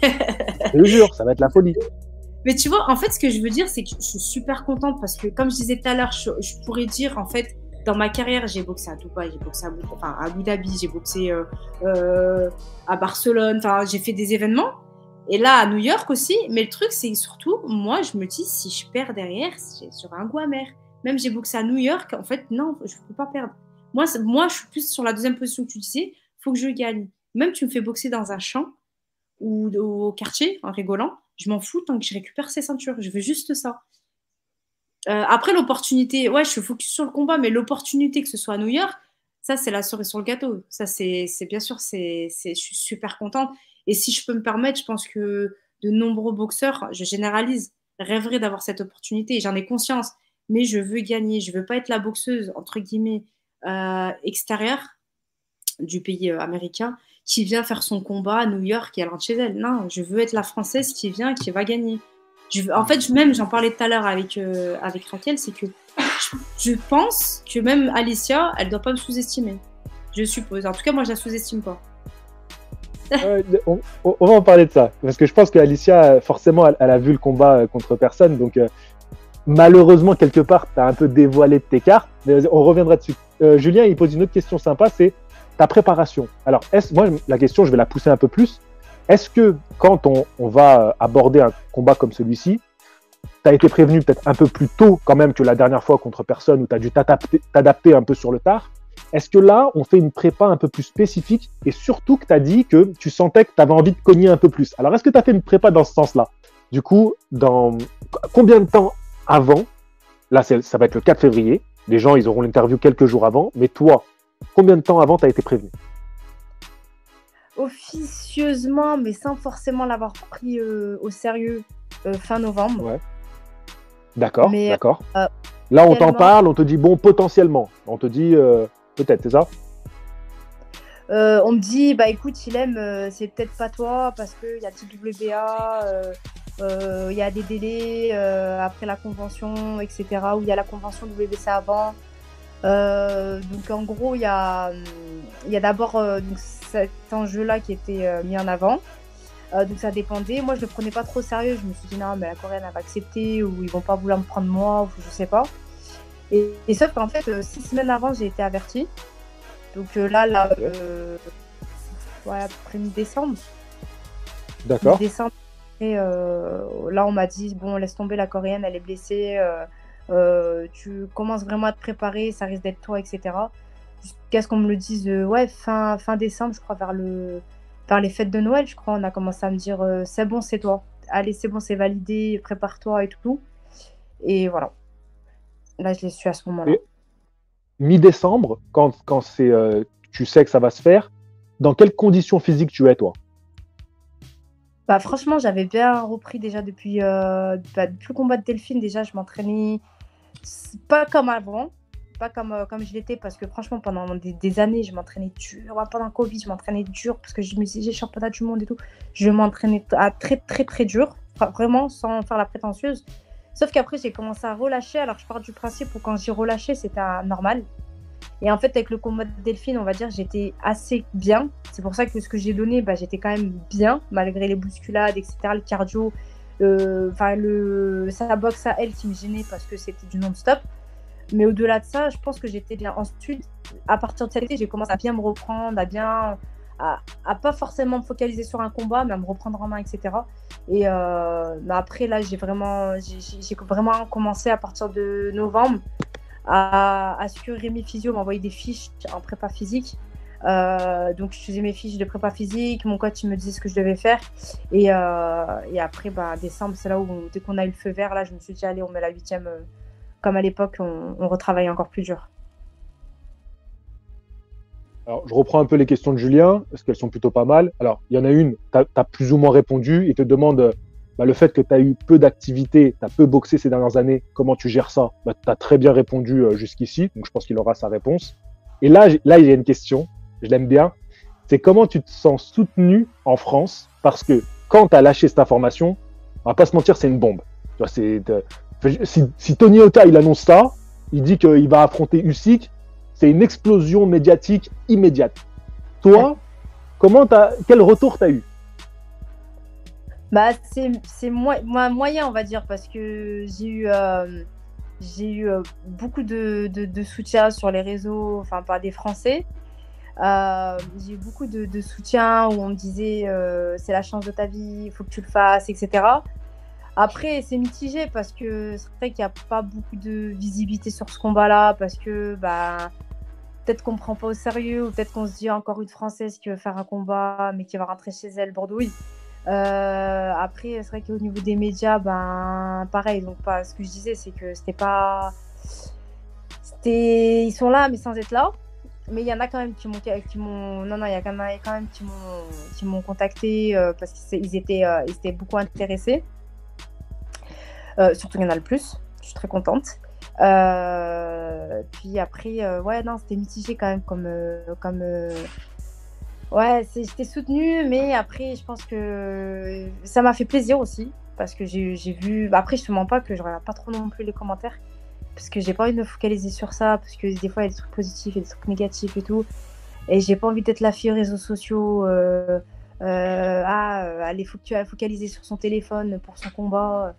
je te jure, ça va être la folie. Mais tu vois, en fait, ce que je veux dire, c'est que je suis super contente parce que, comme je disais tout à l'heure, je, je pourrais dire, en fait, dans ma carrière, j'ai boxé à Dubaï, j'ai boxé à, enfin, à Abu Dhabi, j'ai boxé euh, euh, à Barcelone, enfin, j'ai fait des événements. Et là, à New York aussi. Mais le truc, c'est surtout, moi, je me dis, si je perds derrière, j'aurai un goût amer. Même j'ai boxé à New York, en fait, non, je ne peux pas perdre. Moi, moi, je suis plus sur la deuxième position que tu disais, il faut que je gagne. Même tu me fais boxer dans un champ ou au quartier, en rigolant, je m'en fous tant que je récupère ces ceintures. Je veux juste ça. Euh, après, l'opportunité, ouais, je suis focus sur le combat, mais l'opportunité que ce soit à New York, ça, c'est la cerise sur le gâteau. Ça, c'est bien sûr, c'est, je suis super contente. Et si je peux me permettre, je pense que de nombreux boxeurs, je généralise, rêveraient d'avoir cette opportunité. J'en ai conscience, mais je veux gagner. Je ne veux pas être la boxeuse, entre guillemets, euh, extérieure du pays euh, américain qui vient faire son combat à New York et elle rentre chez elle. Non, je veux être la Française qui vient, qui va gagner. Je veux, en fait, même, j'en parlais tout à l'heure avec, euh, avec Raquel, c'est que je, je pense que même Alicia, elle ne doit pas me sous-estimer. Je suppose. En tout cas, moi, je la sous-estime pas. euh, on, on va en parler de ça, parce que je pense qu'Alicia, forcément, elle, elle a vu le combat contre personne, donc euh, malheureusement, quelque part, tu as un peu dévoilé de tes cartes, mais on reviendra dessus. Euh, Julien, il pose une autre question sympa, c'est ta préparation. Alors, est-ce, moi, la question, je vais la pousser un peu plus. Est-ce que quand on, on va aborder un combat comme celui-ci, tu as été prévenu peut-être un peu plus tôt quand même que la dernière fois contre personne, où tu as dû t'adapter un peu sur le tard? Est-ce que là, on fait une prépa un peu plus spécifique et surtout que tu as dit que tu sentais que tu avais envie de cogner un peu plus? Alors, est-ce que tu as fait une prépa dans ce sens-là? Du coup, dans combien de temps avant? Là, ça va être le quatre février. Les gens, ils auront l'interview quelques jours avant. Mais toi, combien de temps avant tu as été prévenu? Officieusement, mais sans forcément l'avoir pris euh, au sérieux, euh, fin novembre. Ouais. D'accord, mais, d'accord. Euh, Là, on t'en parle, on te dit, bon, potentiellement. On te dit, euh, peut-être, c'est ça? euh, On me dit, bah écoute, Ilem, euh, c'est peut-être pas toi, parce qu'il y a T W B A, il euh, euh, y a des délais euh, après la convention, et cetera, ou il y a la convention W B C avant. Euh, donc, en gros, il y a, y a d'abord euh, cet enjeu-là qui était euh, mis en avant. Euh, donc ça dépendait. Moi, je le prenais pas trop au sérieux. Je me suis dit non, mais la Coréenne elle va accepter ou ils vont pas vouloir me prendre moi ou je sais pas. Et, et sauf qu'en fait, euh, six semaines avant, j'ai été avertie. Donc euh, là, là, euh, ouais, à peu près mi-décembre. D'accord. Mi-décembre. Et euh, là, on m'a dit bon, laisse tomber, la Coréenne, elle est blessée. Euh, euh, tu commences vraiment à te préparer, ça risque d'être toi, et cetera. Jusqu'à ce qu'on me le dise, euh, ouais, fin fin décembre, je crois, vers le Vers les fêtes de Noël, je crois, on a commencé à me dire euh, c'est bon, c'est toi. Allez, c'est bon, c'est validé, prépare-toi et tout. Et voilà. Là, je l'ai su à ce moment-là. Mi-décembre, quand, quand c'est, euh, tu sais que ça va se faire, dans quelles conditions physiques tu es, toi? Bah, franchement, j'avais bien repris déjà depuis, euh, bah, depuis le combat de Delphine. Déjà, je m'entraînais pas comme avant. Pas comme, euh, comme je l'étais, parce que franchement, pendant des, des années, je m'entraînais dur. Pendant le Covid, je m'entraînais dur parce que je me disais, j'ai championnat du monde et tout. Je m'entraînais à très, très, très dur, enfin, vraiment, sans faire la prétentieuse. Sauf qu'après, j'ai commencé à relâcher. Alors, je pars du principe où quand j'ai relâché, c'était normal. Et en fait, avec le combat de Delphine, on va dire, j'étais assez bien. C'est pour ça que ce que j'ai donné, bah, j'étais quand même bien, malgré les bousculades, et cetera, le cardio, euh, le, sa boxe à elle qui me gênait parce que c'était du non-stop. Mais au-delà de ça, je pense que j'étais bien. Ensuite, à partir de cet été, j'ai commencé à bien me reprendre, à bien, à, à pas forcément me focaliser sur un combat, mais à me reprendre en main, et cetera. Et euh, mais après, là, j'ai vraiment, j'ai, j'ai vraiment commencé à partir de novembre à, à ce que Rémi Physio m'envoyait des fiches en prépa physique. Euh, donc, je faisais mes fiches de prépa physique, mon coach il me disait ce que je devais faire. Et, euh, et après, bah, décembre, c'est là où, on, dès qu'on a eu le feu vert, là, je me suis dit, allez, on met la huitième, euh, comme à l'époque, on, on retravaille encore plus dur. Alors, je reprends un peu les questions de Julien, parce qu'elles sont plutôt pas mal. Alors, il y en a une, tu as plus ou moins répondu. Il te demande euh, bah, le fait que tu as eu peu d'activités, tu as peu boxé ces dernières années, comment tu gères ça? Bah, tu as très bien répondu euh, jusqu'ici, donc je pense qu'il aura sa réponse. Et là, là, il y a une question, je l'aime bien, c'est comment tu te sens soutenu en France? Parce que quand tu as lâché cette information, on va pas se mentir, c'est une bombe. Tu vois, c'est, si, si Tony Ota, il annonce ça, il dit qu'il va affronter Usyk, c'est une explosion médiatique immédiate. Toi, comment t'as, quel retour tu as eu? Bah, c'est, c'est mo moi, moyen, on va dire, parce que j'ai eu, euh, j'ai eu euh, beaucoup de, de, de soutien sur les réseaux, enfin, par des Français. Euh, j'ai eu beaucoup de, de soutien où on me disait euh, c'est la chance de ta vie, il faut que tu le fasses, et cetera. Après, c'est mitigé parce que c'est vrai qu'il n'y a pas beaucoup de visibilité sur ce combat-là, parce que bah, peut-être qu'on ne prend pas au sérieux, ou peut-être qu'on se dit encore une Française qui veut faire un combat, mais qui va rentrer chez elle, bordouille. Euh, après, c'est vrai qu'au niveau des médias, ben, pareil. Donc, pas, ce que je disais, c'est que c'était pas. C'était... Ils sont là, mais sans être là. Mais il y en a quand même qui m'ont. Qui m'ont... Non, non, il y a quand même, quand même qui, m'ont... qui m'ont contacté euh, parce qu'ils étaient, euh, ils étaient beaucoup intéressés. Euh, surtout qu'il y en a le plus. Je suis très contente. Euh, puis après, euh, ouais, non, c'était mitigé quand même comme. Euh, comme euh... Ouais, c'est, j'étais soutenue, mais après, je pense que ça m'a fait plaisir aussi. Parce que j'ai, j'ai vu. Après, je te mens pas que je regarde pas trop non plus les commentaires. Parce que j'ai pas envie de me focaliser sur ça. Parce que des fois, il y a des trucs positifs et des trucs négatifs et tout. Et j'ai pas envie d'être la fille aux réseaux sociaux. Euh, euh, ah, allez, faut que tu ailles focaliser sur son téléphone pour son combat.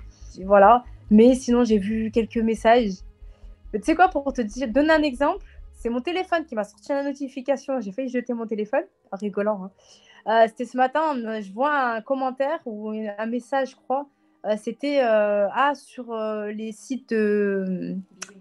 Voilà. Mais sinon, j'ai vu quelques messages. Mais tu sais quoi, pour te dire, donner un exemple, c'est mon téléphone qui m'a sorti la notification. J'ai failli jeter mon téléphone, en rigolant. Hein. Euh, c'était ce matin, je vois un commentaire ou un message, je crois. Euh, c'était euh, ah, sur euh, les sites euh,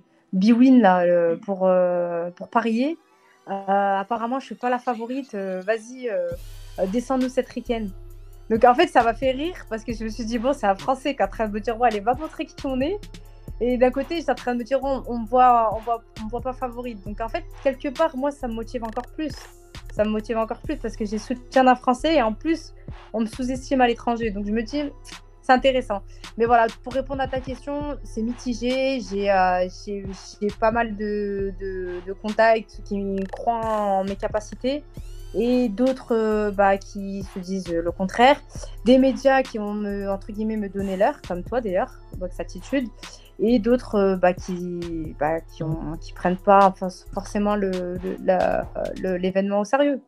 Bwin là, euh, pour, euh, pour parier. Euh, apparemment, je ne suis pas la favorite. Euh, vas-y, euh, descends-nous cette week-end. Donc en fait, ça m'a fait rire parce que je me suis dit, bon, c'est un Français qui est en train de me dire, ouais, allez, va montrer qui on est. Et d'un côté, j'étais en train de me dire, on, on me voit, on voit, on me voit pas favorite. Donc en fait, quelque part, moi, ça me motive encore plus. Ça me motive encore plus parce que j'ai soutien d'un Français et en plus, on me sous-estime à l'étranger. Donc je me dis, c'est intéressant. Mais voilà, pour répondre à ta question, c'est mitigé. J'ai, euh, j'ai, j'ai pas mal de, de, de contacts qui croient en mes capacités et d'autres euh, bah, qui se disent le contraire. Des médias qui vont, me, entre guillemets, me donner l'heure, comme toi d'ailleurs, Box Attitude. Et d'autres euh, bah, qui bah, qui, ont, qui prennent pas enfin, forcément le, le, la, le, l'événement au sérieux.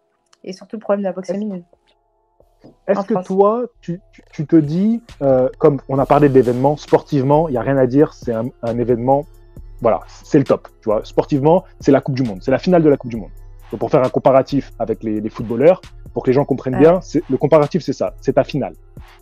Et surtout le problème de la boxe féminine. Est-ce que France. toi, tu, tu, tu te dis, euh, comme on a parlé de l'événement, sportivement, il n'y a rien à dire, c'est un, un événement, voilà, c'est le top. Tu vois, sportivement, c'est la Coupe du Monde, c'est la finale de la Coupe du Monde. Donc pour faire un comparatif avec les, les footballeurs, pour que les gens comprennent ah. bien, c'est, le comparatif c'est ça, c'est ta finale.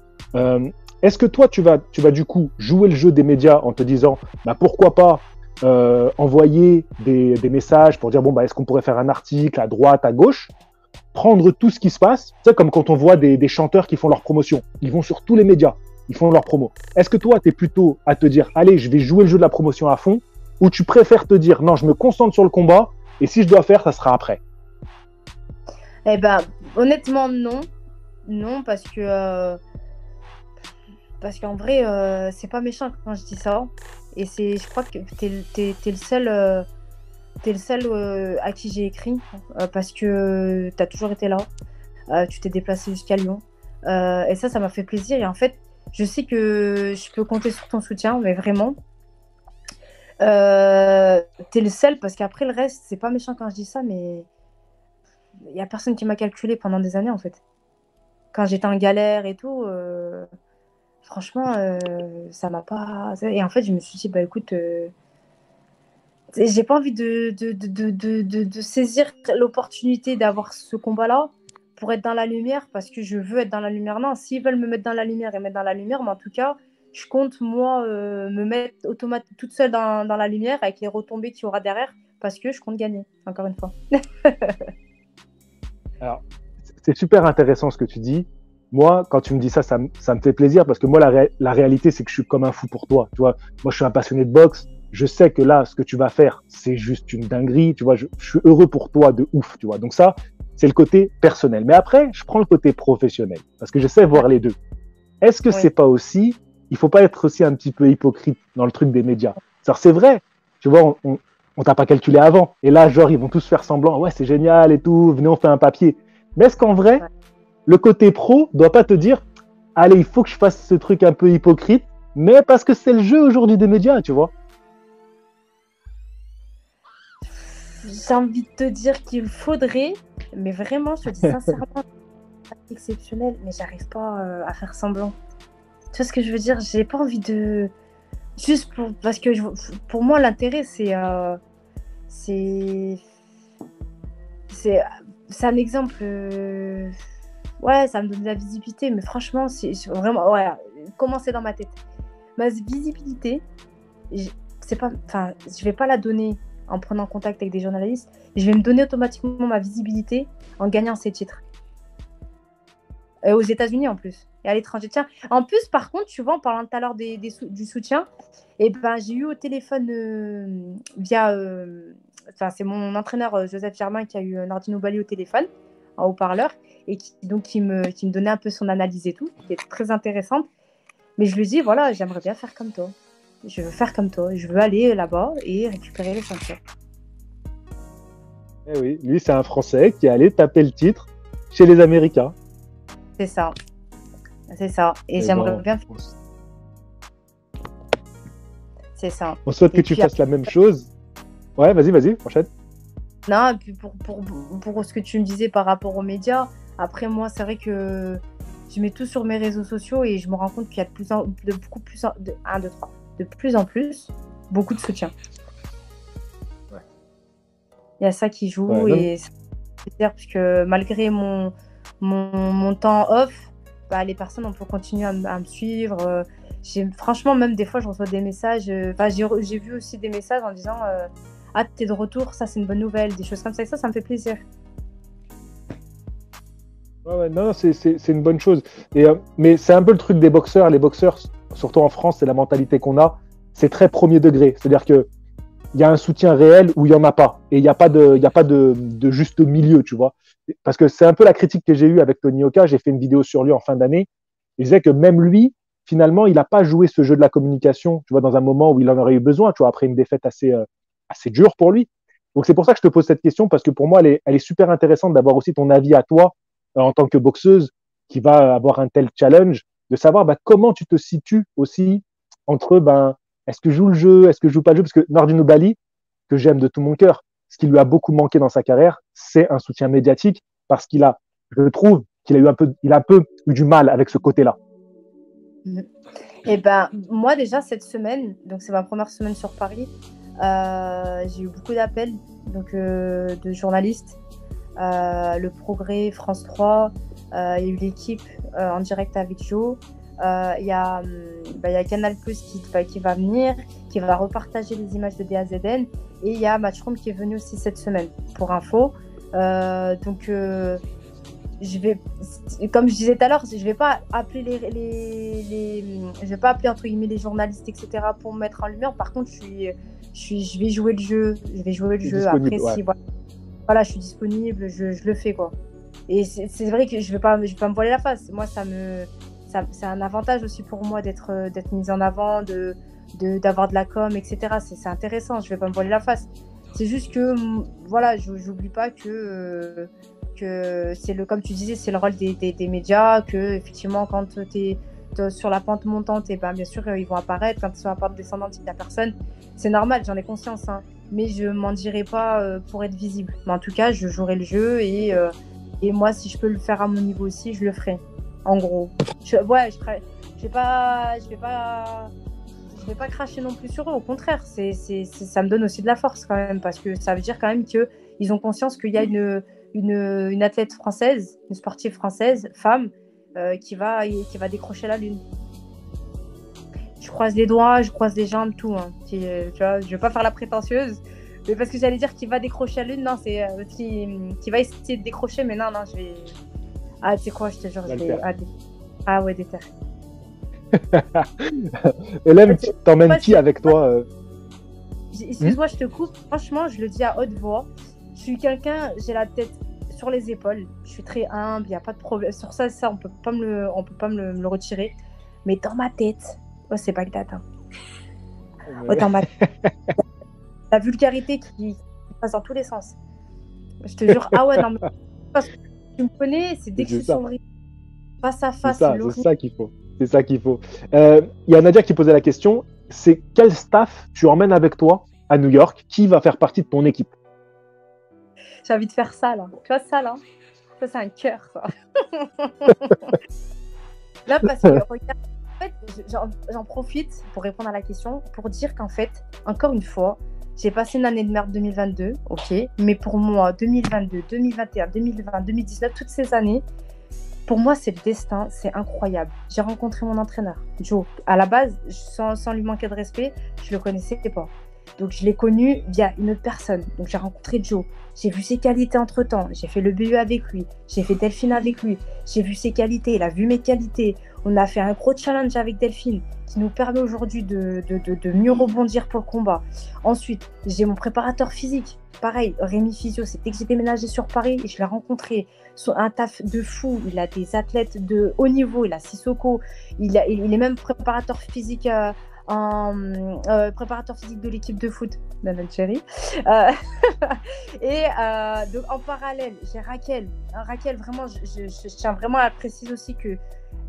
Euh, Est-ce que toi, tu vas, tu vas du coup jouer le jeu des médias en te disant bah, pourquoi pas euh, envoyer des, des messages pour dire bon, bah, est-ce qu'on pourrait faire un article à droite, à gauche, prendre tout ce qui se passe, c'est comme quand on voit des, des chanteurs qui font leur promotion, ils vont sur tous les médias, ils font leur promo. Est-ce que toi, tu es plutôt à te dire allez, je vais jouer le jeu de la promotion à fond, ou tu préfères te dire non, je me concentre sur le combat et si je dois faire, ça sera après? Eh ben, honnêtement, non. Non, parce que. Euh... Parce qu'en vrai, euh, c'est pas méchant quand je dis ça. Et c'est, je crois que t'es, t'es, t'es le seul, euh, t'es le seul euh, à qui j'ai écrit. Euh, parce que t'as toujours été là. Euh, tu t'es déplacé jusqu'à Lyon. Euh, et ça, ça m'a fait plaisir. Et en fait, je sais que je peux compter sur ton soutien, mais vraiment. Euh, t'es le seul, parce qu'après, le reste, c'est pas méchant quand je dis ça, mais il y a personne qui m'a calculé pendant des années, en fait. Quand j'étais en galère et tout... Euh... Franchement, euh, ça m'a pas... Et en fait, je me suis dit, bah écoute, euh, j'ai pas envie de, de, de, de, de, de- de saisir l'opportunité d'avoir ce combat-là pour être dans la lumière parce que je veux être dans la lumière. Non, s'ils veulent me mettre dans la lumière et mettre dans la lumière, mais en tout cas, je compte, moi, euh, me mettre automatiquement toute seule dans, dans la lumière avec les retombées qu'il y aura derrière parce que je compte gagner, encore une fois. Alors, c'est super intéressant ce que tu dis. Moi, quand tu me dis ça, ça, me- ça me fait plaisir parce que moi, la, ré- la réalité, c'est que je suis comme un fou pour toi. Tu vois, moi, je suis un passionné de boxe. Je sais que là, ce que tu vas faire, c'est juste une dinguerie. Tu vois, je, je suis heureux pour toi de ouf. Tu vois, donc ça, c'est le côté personnel. Mais après, je prends le côté professionnel parce que je sais voir les deux. Est-ce que Oui. c'est pas aussi, il faut pas être aussi un petit peu hypocrite dans le truc des médias. Alors c'est vrai, tu vois, on, on, on t'a pas calculé avant. Et là, genre, ils vont tous faire semblant, ouais, c'est génial et tout, venez, on fait un papier. Mais est-ce qu'en vrai, Ouais. le côté pro doit pas te dire, allez, il faut que je fasse ce truc un peu hypocrite, mais parce que c'est le jeu aujourd'hui des médias, tu vois. J'ai envie de te dire qu'il faudrait, mais vraiment, je te dis sincèrement, c'est exceptionnel, mais j'arrive pas euh, à faire semblant. Tu vois ce que je veux dire? J'ai pas envie de. Juste pour. Parce que je- pour moi, l'intérêt, c'est. euh, C'est. C'est c'est un exemple. euh, Ouais, ça me donne de la visibilité, mais franchement, c'est c'est vraiment. Ouais, comment c'est dans ma tête? Ma visibilité, je- c'est pas. Enfin, je vais pas la donner en prenant contact avec des journalistes. Je vais me donner automatiquement ma visibilité en gagnant ces titres. Euh, aux États-Unis en plus et à l'étranger. Tiens, en plus, par contre, tu vois, en parlant tout à l'heure des, des sou- du soutien, et ben, j'ai eu au téléphone euh, via. euh, Enfin, c'est mon entraîneur euh, Joseph Germain qui a eu euh, Nordine Bali au téléphone, en haut-parleur, et qui, donc, qui me, qui me donnait un peu son analyse et tout, qui est très intéressante. Mais je lui dis, voilà, j'aimerais bien faire comme toi. Je veux faire comme toi. Je veux aller là-bas et récupérer les ceintures. Eh oui, lui, c'est un Français qui est allé taper le titre chez les Américains. C'est ça. C'est ça. Et Eh j'aimerais ben, bien. on, C'est ça. on souhaite Et que tu puis, fasses la même chose. Ouais, vas-y, vas-y, prochaine. non, et puis pour, pour, pour ce que tu me disais par rapport aux médias, après moi, c'est vrai que je mets tout sur mes réseaux sociaux et je me rends compte qu'il y a de plus en de beaucoup plus en, de, un, deux, trois, de plus en plus beaucoup de soutien. Ouais. Il y a ça qui joue Ouais, non, et ça fait plaisir parce que malgré mon, mon, mon temps off, bah, les personnes on peut continuer à, m- à me suivre. euh, j'ai- franchement, même des fois, je reçois des messages. euh, Enfin, j'ai re- j'ai vu aussi des messages en disant euh, ah, t'es de retour, ça c'est une bonne nouvelle, des choses comme ça. Et ça, ça me fait plaisir. ouais, ouais, non, c'est c'est- c'est une bonne chose. Et, euh, mais c'est un peu le truc des boxeurs. Les boxeurs, surtout en France, c'est la mentalité qu'on a. C'est très premier degré. C'est-à-dire que il y a un soutien réel ou il n'y en a pas. Et il n'y a pas, de, il y a pas de, de juste milieu, tu vois. Parce que c'est un peu la critique que j'ai eue avec Tony Oka. J'ai fait une vidéo sur lui en fin d'année. Il disait que même lui, finalement, il n'a pas joué ce jeu de la communication, tu vois, dans un moment où il en aurait eu besoin, tu vois, après une défaite assez, euh, assez dure pour lui. Donc c'est pour ça que je te pose cette question, parce que pour moi, elle est, elle est super intéressante d'avoir aussi ton avis à toi, euh, en tant que boxeuse, qui va avoir un tel challenge, de savoir bah, comment tu te situes aussi entre ben, est-ce que je joue le jeu, est-ce que je joue pas le jeu, parce que Nordine Bali, que j'aime de tout mon cœur, ce qui lui a beaucoup manqué dans sa carrière, c'est un soutien médiatique, parce qu'il a, je trouve, qu'il a eu un peu, il a un peu eu du mal avec ce côté-là. Mhm. Et ben moi déjà cette semaine, donc c'est ma première semaine sur Paris, euh, j'ai eu beaucoup d'appels donc euh, de journalistes, euh, Le Progrès, France trois, euh, il y a eu l'équipe euh, en direct avec Joe, euh, il y a, hum, bah, il y a Canal Plus qui, bah, qui va venir, qui va repartager les images de D A Z N, et il y a Matchroom qui est venu aussi cette semaine pour info. Euh, donc euh, je vais, comme je disais tout à l'heure, je vais pas appeler les, les, les, je vais pas appeler entre guillemets les journalistes, et cetera pour me mettre en lumière. Par contre, je suis, je suis, je vais jouer le jeu, je vais jouer le C'est jeu. disponible, Après, ouais. si voilà, voilà, je suis disponible, je, je le fais quoi. Et c'est c'est vrai que je vais pas, je vais pas me voiler la face. Moi, ça me, ça, c'est un avantage aussi pour moi d'être, d'être mise en avant, de, de, d'avoir de la com, et cetera. C'est, c'est intéressant. Je vais pas me voiler la face. C'est juste que, voilà, j'oublie pas que. Euh, que c'est le, comme tu disais, c'est le rôle des, des, des médias, que effectivement quand tu es sur la pente montante, et ben, bien sûr ils vont apparaître, quand tu es sur la pente descendante, il n'y a personne. C'est normal, j'en ai conscience, hein. Mais je m'en dirai pas euh, pour être visible. Mais en tout cas, je jouerai le jeu et, euh, et moi, si je peux le faire à mon niveau aussi, je le ferai. En gros. Je, ouais, je, je vais pas, je vais pas, je vais pas cracher non plus sur eux. Au contraire, c'est, c'est, c'est, ça me donne aussi de la force quand même, parce que ça veut dire quand même qu'ils ont conscience qu'il y a une, une, une athlète française, une sportive française, femme, euh, qui, va, qui va décrocher la lune. Je croise les doigts, je croise les jambes, tout. Hein. Qui, tu vois, je vais pas faire la prétentieuse, mais parce que j'allais dire qu'il va décrocher la lune, non, c'est euh, qui, qui va essayer de décrocher, mais non, non, je vais. Ah, tu sais quoi, je te jure, je vais. Ah, des... ah ouais, des terres. Hélène, tu t'emmènes qui avec toi euh... Excuse-moi, je te coupe. Franchement, je le dis à haute voix. Je suis quelqu'un, j'ai la tête sur les épaules. Je suis très humble, il n'y a pas de problème. Sur ça, ça on peut pas me le, on peut pas me le, me le retirer. Mais dans ma tête, oh, c'est Bagdad. Hein. Ouais. Oh, dans ma tête. La vulgarité qui, qui passe dans tous les sens. Je te jure. Ah ouais, non, mais parce que tu me connais, c'est dès que je suis sur le face à face. C'est ça, c'est ça qu'il faut. C'est ça qu'il faut. Il euh, y a Nadia qui posait la question, c'est quel staff tu emmènes avec toi à New York? Qui va faire partie de ton équipe? J'ai envie de faire ça, là. Tu vois ça, là? Ça, c'est un cœur, ça. Là, parce que, regarde, en fait, j'en, j'en profite pour répondre à la question, pour dire qu'en fait, encore une fois, j'ai passé une année de merde deux mille vingt-deux, ok, mais pour moi, deux mille vingt-deux, deux mille vingt et un, deux mille vingt, deux mille dix-neuf, toutes ces années, pour moi, c'est le destin, c'est incroyable. J'ai rencontré mon entraîneur, Joe. À la base, sans, sans lui manquer de respect, je le connaissais pas. Donc, je l'ai connu via une autre personne. Donc, j'ai rencontré Joe. J'ai vu ses qualités entre-temps. J'ai fait le B E avec lui. J'ai fait Delphine avec lui. J'ai vu ses qualités. Il a vu mes qualités. On a fait un gros challenge avec Delphine qui nous permet aujourd'hui de, de, de, de mieux rebondir pour le combat. Ensuite, j'ai mon préparateur physique. Pareil, Rémi Physio, c'est dès que j'ai déménagé sur Paris, je l'ai rencontré. Un taf de fou. Il a des athlètes de haut niveau. Il a Sissoko. Il, a, il est même préparateur physique... Euh, en euh, préparateur physique de l'équipe de foot d'Algérie. Euh, et euh, donc en parallèle, j'ai Raquel. Raquel, vraiment, je, je, je tiens vraiment à préciser aussi que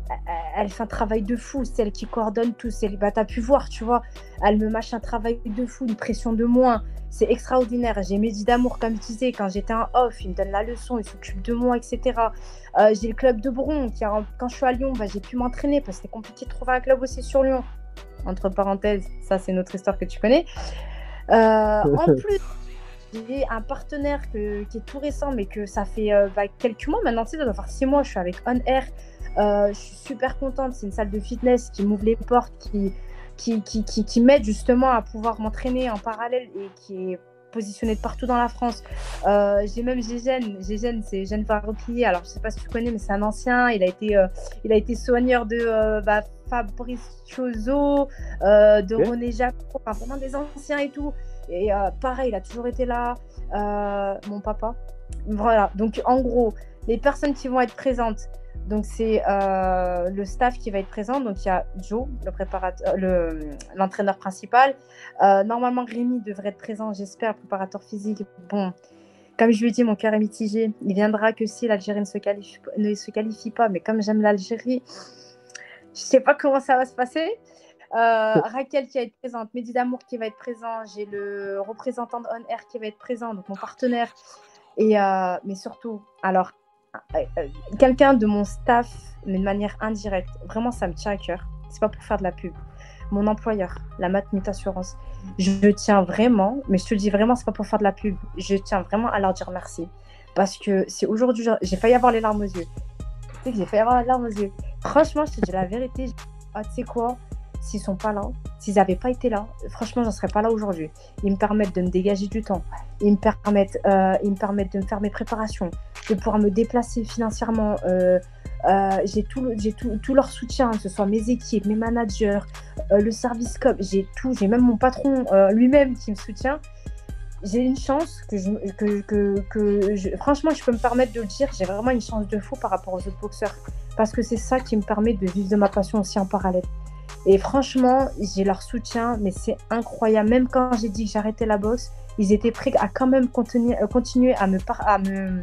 elle fait un travail de fou, c'est elle qui coordonne tout. C'est, bah, t'as pu voir, tu vois, elle me mâche un travail de fou, une pression de moins. C'est extraordinaire. J'ai Mehdi d'amour, comme je disais, quand j'étais en off, il me donne la leçon, il s'occupe de moi, et cetera. Euh, j'ai le club de Bron, qui a, quand je suis à Lyon, bah, j'ai pu m'entraîner parce que c'était compliqué de trouver un club aussi sur Lyon. Entre parenthèses, ça c'est notre histoire que tu connais. Euh, en plus, j'ai un partenaire que, qui est tout récent, mais que ça fait euh, bah, quelques mois maintenant, tu sais, ça doit faire six mois, je suis avec On Air. Euh, je suis super contente, c'est une salle de fitness qui m'ouvre les portes, qui, qui, qui, qui, qui m'aide justement à pouvoir m'entraîner en parallèle et qui est positionnée de partout dans la France. Euh, j'ai même Gégène, Gégène c'est Gégène Farouklier, alors je sais pas si tu connais, mais c'est un ancien, il a été, euh, il a été soigneur de euh, bah, Fabrice Chozo, euh, de okay. René Jacques, enfin vraiment des anciens et tout. Et euh, pareil, il a toujours été là. Euh, mon papa. Voilà. Donc en gros, les personnes qui vont être présentes, donc c'est euh, le staff qui va être présent. Donc il y a Joe, le préparateur, le, l'entraîneur principal. Euh, normalement, Rémi devrait être présent, j'espère, préparateur physique. Bon. Comme je lui ai dit, mon cœur est mitigé. Il viendra que si l'Algérie ne se qualifie, ne se qualifie pas. Mais comme j'aime l'Algérie, je ne sais pas comment ça va se passer. Euh, Raquel qui va être présente, Mehdi d'amour qui va être présent, j'ai le représentant de On Air qui va être présent, donc mon partenaire. Et, euh, mais surtout, alors, euh, euh, quelqu'un de mon staff, mais de manière indirecte, vraiment ça me tient à cœur. C'est pas pour faire de la pub. Mon employeur, la Matmut Assurance, je tiens vraiment, mais je te le dis vraiment, c'est pas pour faire de la pub, je tiens vraiment à leur dire merci. Parce que si aujourd'hui, j'ai failli avoir les larmes aux yeux. Tu sais que j'ai failli avoir les larmes aux yeux. Franchement, je te dis la vérité. Je... Ah, tu sais quoi, s'ils sont pas là, s'ils n'avaient pas été là, franchement, j'en serais pas là aujourd'hui. Ils me permettent de me dégager du temps. Ils me permettent, euh, ils me permettent de me faire mes préparations, de pouvoir me déplacer financièrement. Euh, euh, j'ai tout, le, j'ai tout, tout leur soutien, que ce soit mes équipes, mes managers, euh, le service com, j'ai tout. J'ai même mon patron euh, lui-même qui me soutient. J'ai une chance que, je, que, que, que je, franchement, je peux me permettre de le dire, j'ai vraiment une chance de fou par rapport aux autres boxeurs. Parce que c'est ça qui me permet de vivre de ma passion aussi en parallèle. Et franchement, j'ai leur soutien, mais c'est incroyable. Même quand j'ai dit que j'arrêtais la boxe, ils étaient prêts à quand même continuer, continuer à, me, à, me,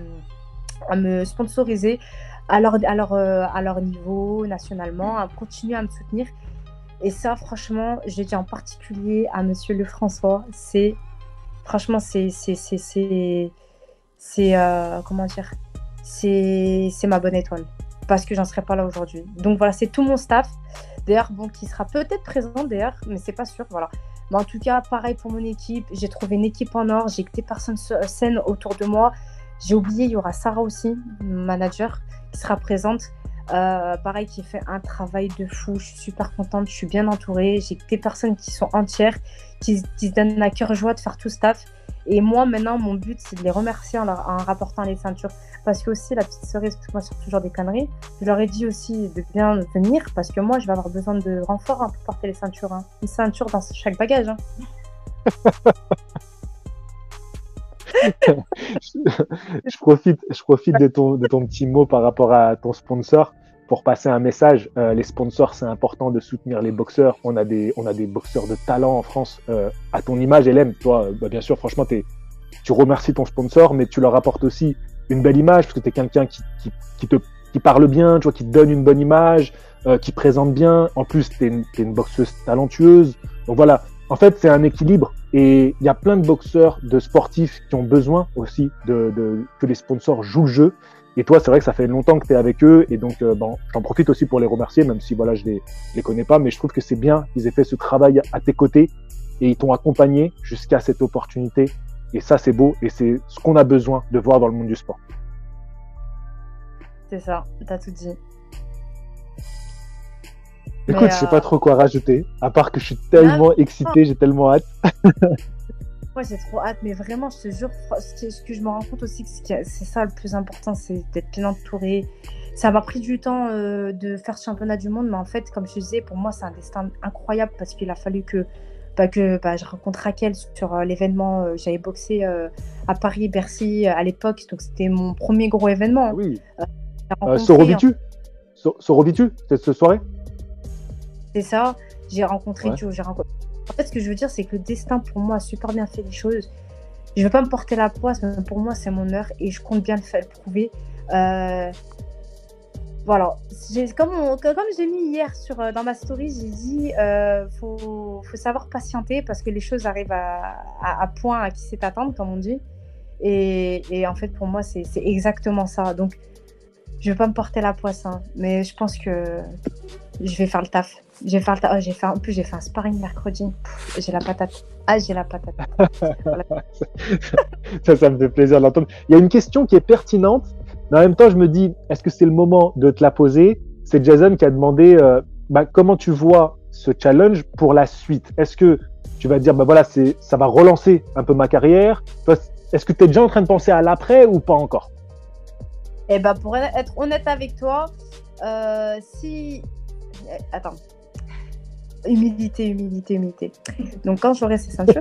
à me sponsoriser à leur, à, leur, à leur niveau, nationalement, à continuer à me soutenir. Et ça, franchement, je dis en particulier à Monsieur Lefrançois, c'est... Franchement, c'est, c'est, c'est, c'est, c'est euh, comment dire, c'est, c'est ma bonne étoile, parce que j'en serais pas là aujourd'hui. Donc voilà, c'est tout mon staff. d'ailleurs, bon, qui sera peut-être présent d'ailleurs, mais c'est pas sûr, voilà. Mais en tout cas, pareil pour mon équipe, j'ai trouvé une équipe en or, j'ai que des personnes saines autour de moi. J'ai oublié, il y aura Sarah aussi, manager, qui sera présente. Euh, pareil, qui fait un travail de fou. Je suis super contente, je suis bien entourée. J'ai que des personnes qui sont entières, qui, qui se donnent à cœur joie de faire tout ce taf. Et moi, maintenant, mon but, c'est de les remercier en, leur, en rapportant les ceintures. Parce que aussi, la petite cerise, parce que moi, je sors toujours des conneries, je leur ai dit aussi de bien venir, parce que moi, je vais avoir besoin de renfort hein, pour porter les ceintures. Hein. Une ceinture dans chaque bagage. Hein. je, profite, je profite de ton, de ton petit mot par rapport à ton sponsor pour passer un message. Euh, les sponsors, c'est important de soutenir les boxeurs. On a des, on a des boxeurs de talent en France. Euh, à ton image, Hélène, toi, bah, bien sûr, franchement, t'es, tu remercies ton sponsor, mais tu leur apportes aussi une belle image parce que tu es quelqu'un qui, qui, qui, te, qui parle bien, tu vois, qui te donne une bonne image, euh, qui présente bien. En plus, tu es une, t'es une boxeuse talentueuse. Donc voilà. En fait, c'est un équilibre et il y a plein de boxeurs, de sportifs qui ont besoin aussi de, de que les sponsors jouent le jeu. Et toi, c'est vrai que ça fait longtemps que tu es avec eux et donc euh, bon, j'en profite aussi pour les remercier, même si voilà, je les, les connais pas, mais je trouve que c'est bien qu'ils aient fait ce travail à tes côtés et ils t'ont accompagné jusqu'à cette opportunité. Et ça, c'est beau et c'est ce qu'on a besoin de voir dans le monde du sport. C'est ça, t'as tout dit. Écoute, Mais, je sais euh... pas trop quoi rajouter, à part que je suis tellement ah, excité, j'ai tellement hâte. Moi, j'ai trop hâte, mais vraiment, je te jure, ce que je me rends compte aussi, c'est ça le plus important, c'est d'être bien entouré. Ça m'a pris du temps euh, de faire ce championnat du monde, mais en fait, comme je te disais, pour moi, c'est un destin incroyable parce qu'il a fallu que, bah, que bah, je rencontre Raquel sur euh, l'événement. Euh, J'avais boxé euh, à Paris, Bercy, euh, à l'époque, donc c'était mon premier gros événement. Oui. Euh, euh, Sorovitu en... Sorovitu, cette soirée. C'est ça, j'ai rencontré ouais. Joe, j'ai rencontré... En fait, ce que je veux dire, c'est que le destin, pour moi, a super bien fait les choses. Je ne veux pas me porter la poisse, mais pour moi, c'est mon heure et je compte bien le faire, le prouver. Euh... Voilà. Comme, on... comme j'ai mis hier sur, dans ma story, j'ai dit euh, faut, faut savoir patienter parce que les choses arrivent à, à, à point à qui sait attendre, comme on dit. Et, et en fait, pour moi, c'est exactement ça. Donc, je ne veux pas me porter la poisse, hein, mais je pense que je vais faire le taf. J'ai fait, oh, j'ai fait, en plus, j'ai fait un sparring mercredi. J'ai la patate. Ah, j'ai la patate. Voilà. ça, ça me fait plaisir de l'entendre. Il y a une question qui est pertinente, mais en même temps, je me dis, est-ce que c'est le moment de te la poser? C'est Jason qui a demandé euh, bah, comment tu vois ce challenge pour la suite. Est-ce que tu vas te dire, bah, voilà, ça va relancer un peu ma carrière? Est-ce que tu es déjà en train de penser à l'après ou pas encore? Eh ben, pour être honnête avec toi, euh, si. Attends. Humilité, humilité, humilité. Donc, quand j'aurai ces ceintures,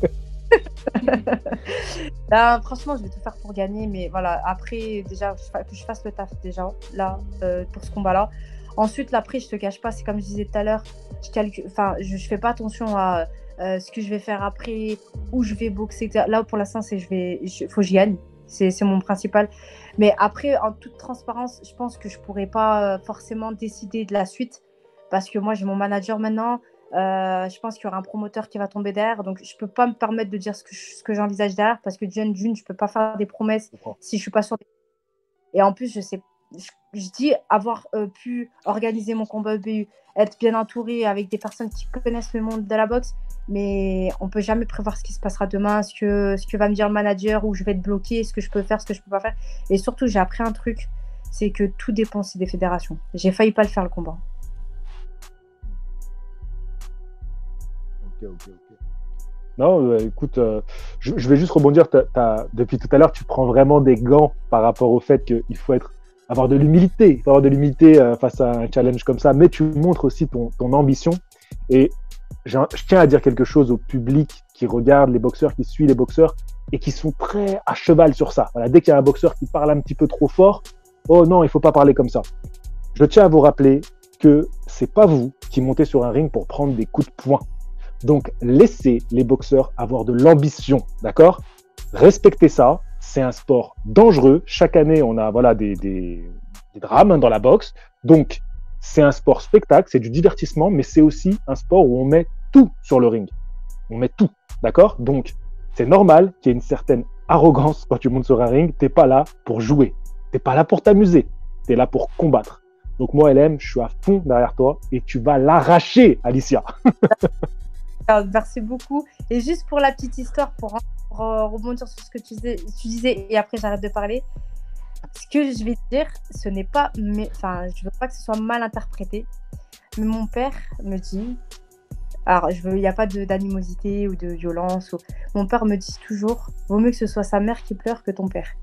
là, franchement, je vais tout faire pour gagner. Mais voilà, après, déjà, que je fasse le taf déjà, là, euh, pour ce combat-là. Ensuite, après, je te cache pas, c'est comme je disais tout à l'heure, je calcule, enfin, je, je fais pas attention à euh, ce que je vais faire après, où je vais boxer. Là, pour l'instant, c'est je vais, il faut que j'y gagne. C'est mon principal. Mais après, en toute transparence, je pense que je pourrais pas forcément décider de la suite. Parce que moi, j'ai mon manager maintenant. Euh, je pense qu'il y aura un promoteur qui va tomber derrière. Donc, je ne peux pas me permettre de dire ce que, ce que j'envisage derrière. Parce que d'une, d'une, je ne peux pas faire des promesses si je ne suis pas sûre. Et en plus, je sais, je, je dis avoir euh, pu organiser mon combat E B U, être bien entourée avec des personnes qui connaissent le monde de la boxe. Mais on ne peut jamais prévoir ce qui se passera demain, ce que, ce que va me dire le manager, où je vais être bloquée, ce que je peux faire, ce que je ne peux pas faire. Et surtout, j'ai appris un truc, c'est que tout dépend aussi des fédérations. J'ai failli pas le faire, le combat. Ok, ok, ok. Non, euh, écoute, euh, je, je vais juste rebondir. T'as, t'as, depuis tout à l'heure, tu prends vraiment des gants par rapport au fait qu'il faut être, avoir de l'humilité. Il faut avoir de l'humilité euh, face à un challenge comme ça. Mais tu montres aussi ton, ton ambition. Et je tiens à dire quelque chose au public qui regarde les boxeurs, qui suit les boxeurs et qui sont très à cheval sur ça. Voilà, dès qu'il y a un boxeur qui parle un petit peu trop fort, oh non, il faut pas parler comme ça. Je tiens à vous rappeler que c'est pas vous qui montez sur un ring pour prendre des coups de poing. Donc, laissez les boxeurs avoir de l'ambition, d'accord? Respectez ça. C'est un sport dangereux. Chaque année, on a voilà des, des, des drames hein, dans la boxe. Donc, c'est un sport spectacle, c'est du divertissement, mais c'est aussi un sport où on met tout sur le ring. On met tout, d'accord? Donc, c'est normal qu'il y ait une certaine arrogance quand tu montes sur un ring. T'es pas là pour jouer. T'es pas là pour t'amuser. T'es là pour combattre. Donc moi, L M, je suis à fond derrière toi et tu vas l'arracher, Alicia. Merci beaucoup. Et juste pour la petite histoire, pour, pour euh, rebondir sur ce que tu disais, tu disais et après j'arrête de parler, ce que je vais te dire, ce n'est pas, mais, enfin, je veux pas que ce soit mal interprété, mais mon père me dit, alors je veux, il n'y a pas de, d'animosité ou de violence, ou, mon père me dit toujours, vaut mieux que ce soit sa mère qui pleure que ton père.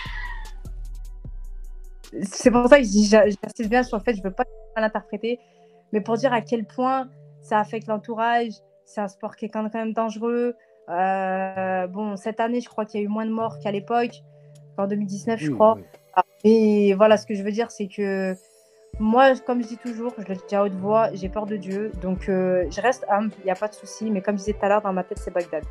C'est pour ça que je dis, j'insiste bien sur le fait, je veux pas que ce soit mal interprété, mais pour dire à quel point ça affecte l'entourage. C'est un sport qui est quand même dangereux. Euh, bon, cette année, je crois qu'il y a eu moins de morts qu'à l'époque, en deux mille dix-neuf, je Oui, crois. oui. Et voilà, ce que je veux dire, c'est que moi, comme je dis toujours, je le dis à haute voix, j'ai peur de Dieu. Donc, euh, je reste humble, il n'y a pas de souci. Mais comme je disais tout à l'heure, dans ma tête, c'est Bagdad.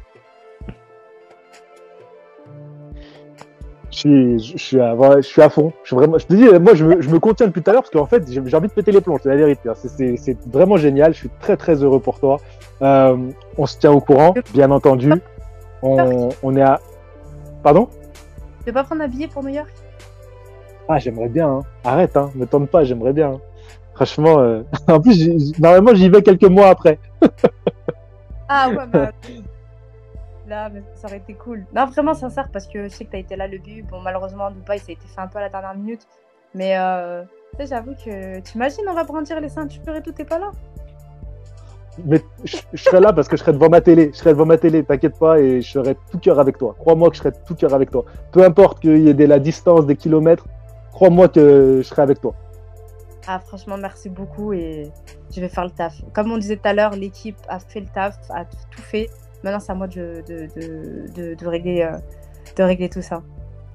Je suis, je, suis à, ouais, je suis à fond. Je, suis vraiment, je te dis, moi, je me, je me contiens depuis tout à l'heure parce qu'en fait, j'ai, j'ai envie de péter les plombs, c'est la vérité. C'est, c'est, c'est vraiment génial. Je suis très, très heureux pour toi. Euh, on se tient au courant, bien entendu. On, on est à. Pardon? Tu veux pas prendre un billet pour New York? Ah, j'aimerais bien. Hein. Arrête, hein. Me tente pas, j'aimerais bien. Hein. Franchement, euh... en plus, j'y, normalement, j'y vais quelques mois après. Ah ouais, bah. Là, mais ça aurait été cool. Non, vraiment sincère, parce que je sais que tu as été là le but. Bon, malheureusement, Dubaï, ça a été fait un peu à la dernière minute. Mais euh, tu sais, j'avoue que. T'imagines, on va brandir les ceintures et tout, t'es pas là? Mais je, je serai là parce que je serai devant ma télé. Je serai devant ma télé, t'inquiète pas, et je serai tout cœur avec toi. Crois-moi que je serai tout cœur avec toi. Peu importe qu'il y ait de la distance, des kilomètres, crois-moi que je serai avec toi. Ah, franchement, merci beaucoup et je vais faire le taf. Comme on disait tout à l'heure, l'équipe a fait le taf, a tout fait. Maintenant, c'est à moi de, de, de, de, de, régler, euh, de régler tout ça.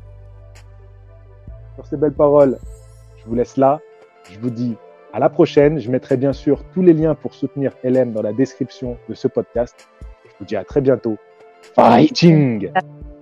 Sur ces belles paroles, je vous laisse là. Je vous dis à la prochaine. Je mettrai bien sûr tous les liens pour soutenir L M dans la description de ce podcast. Je vous dis à très bientôt. Fighting!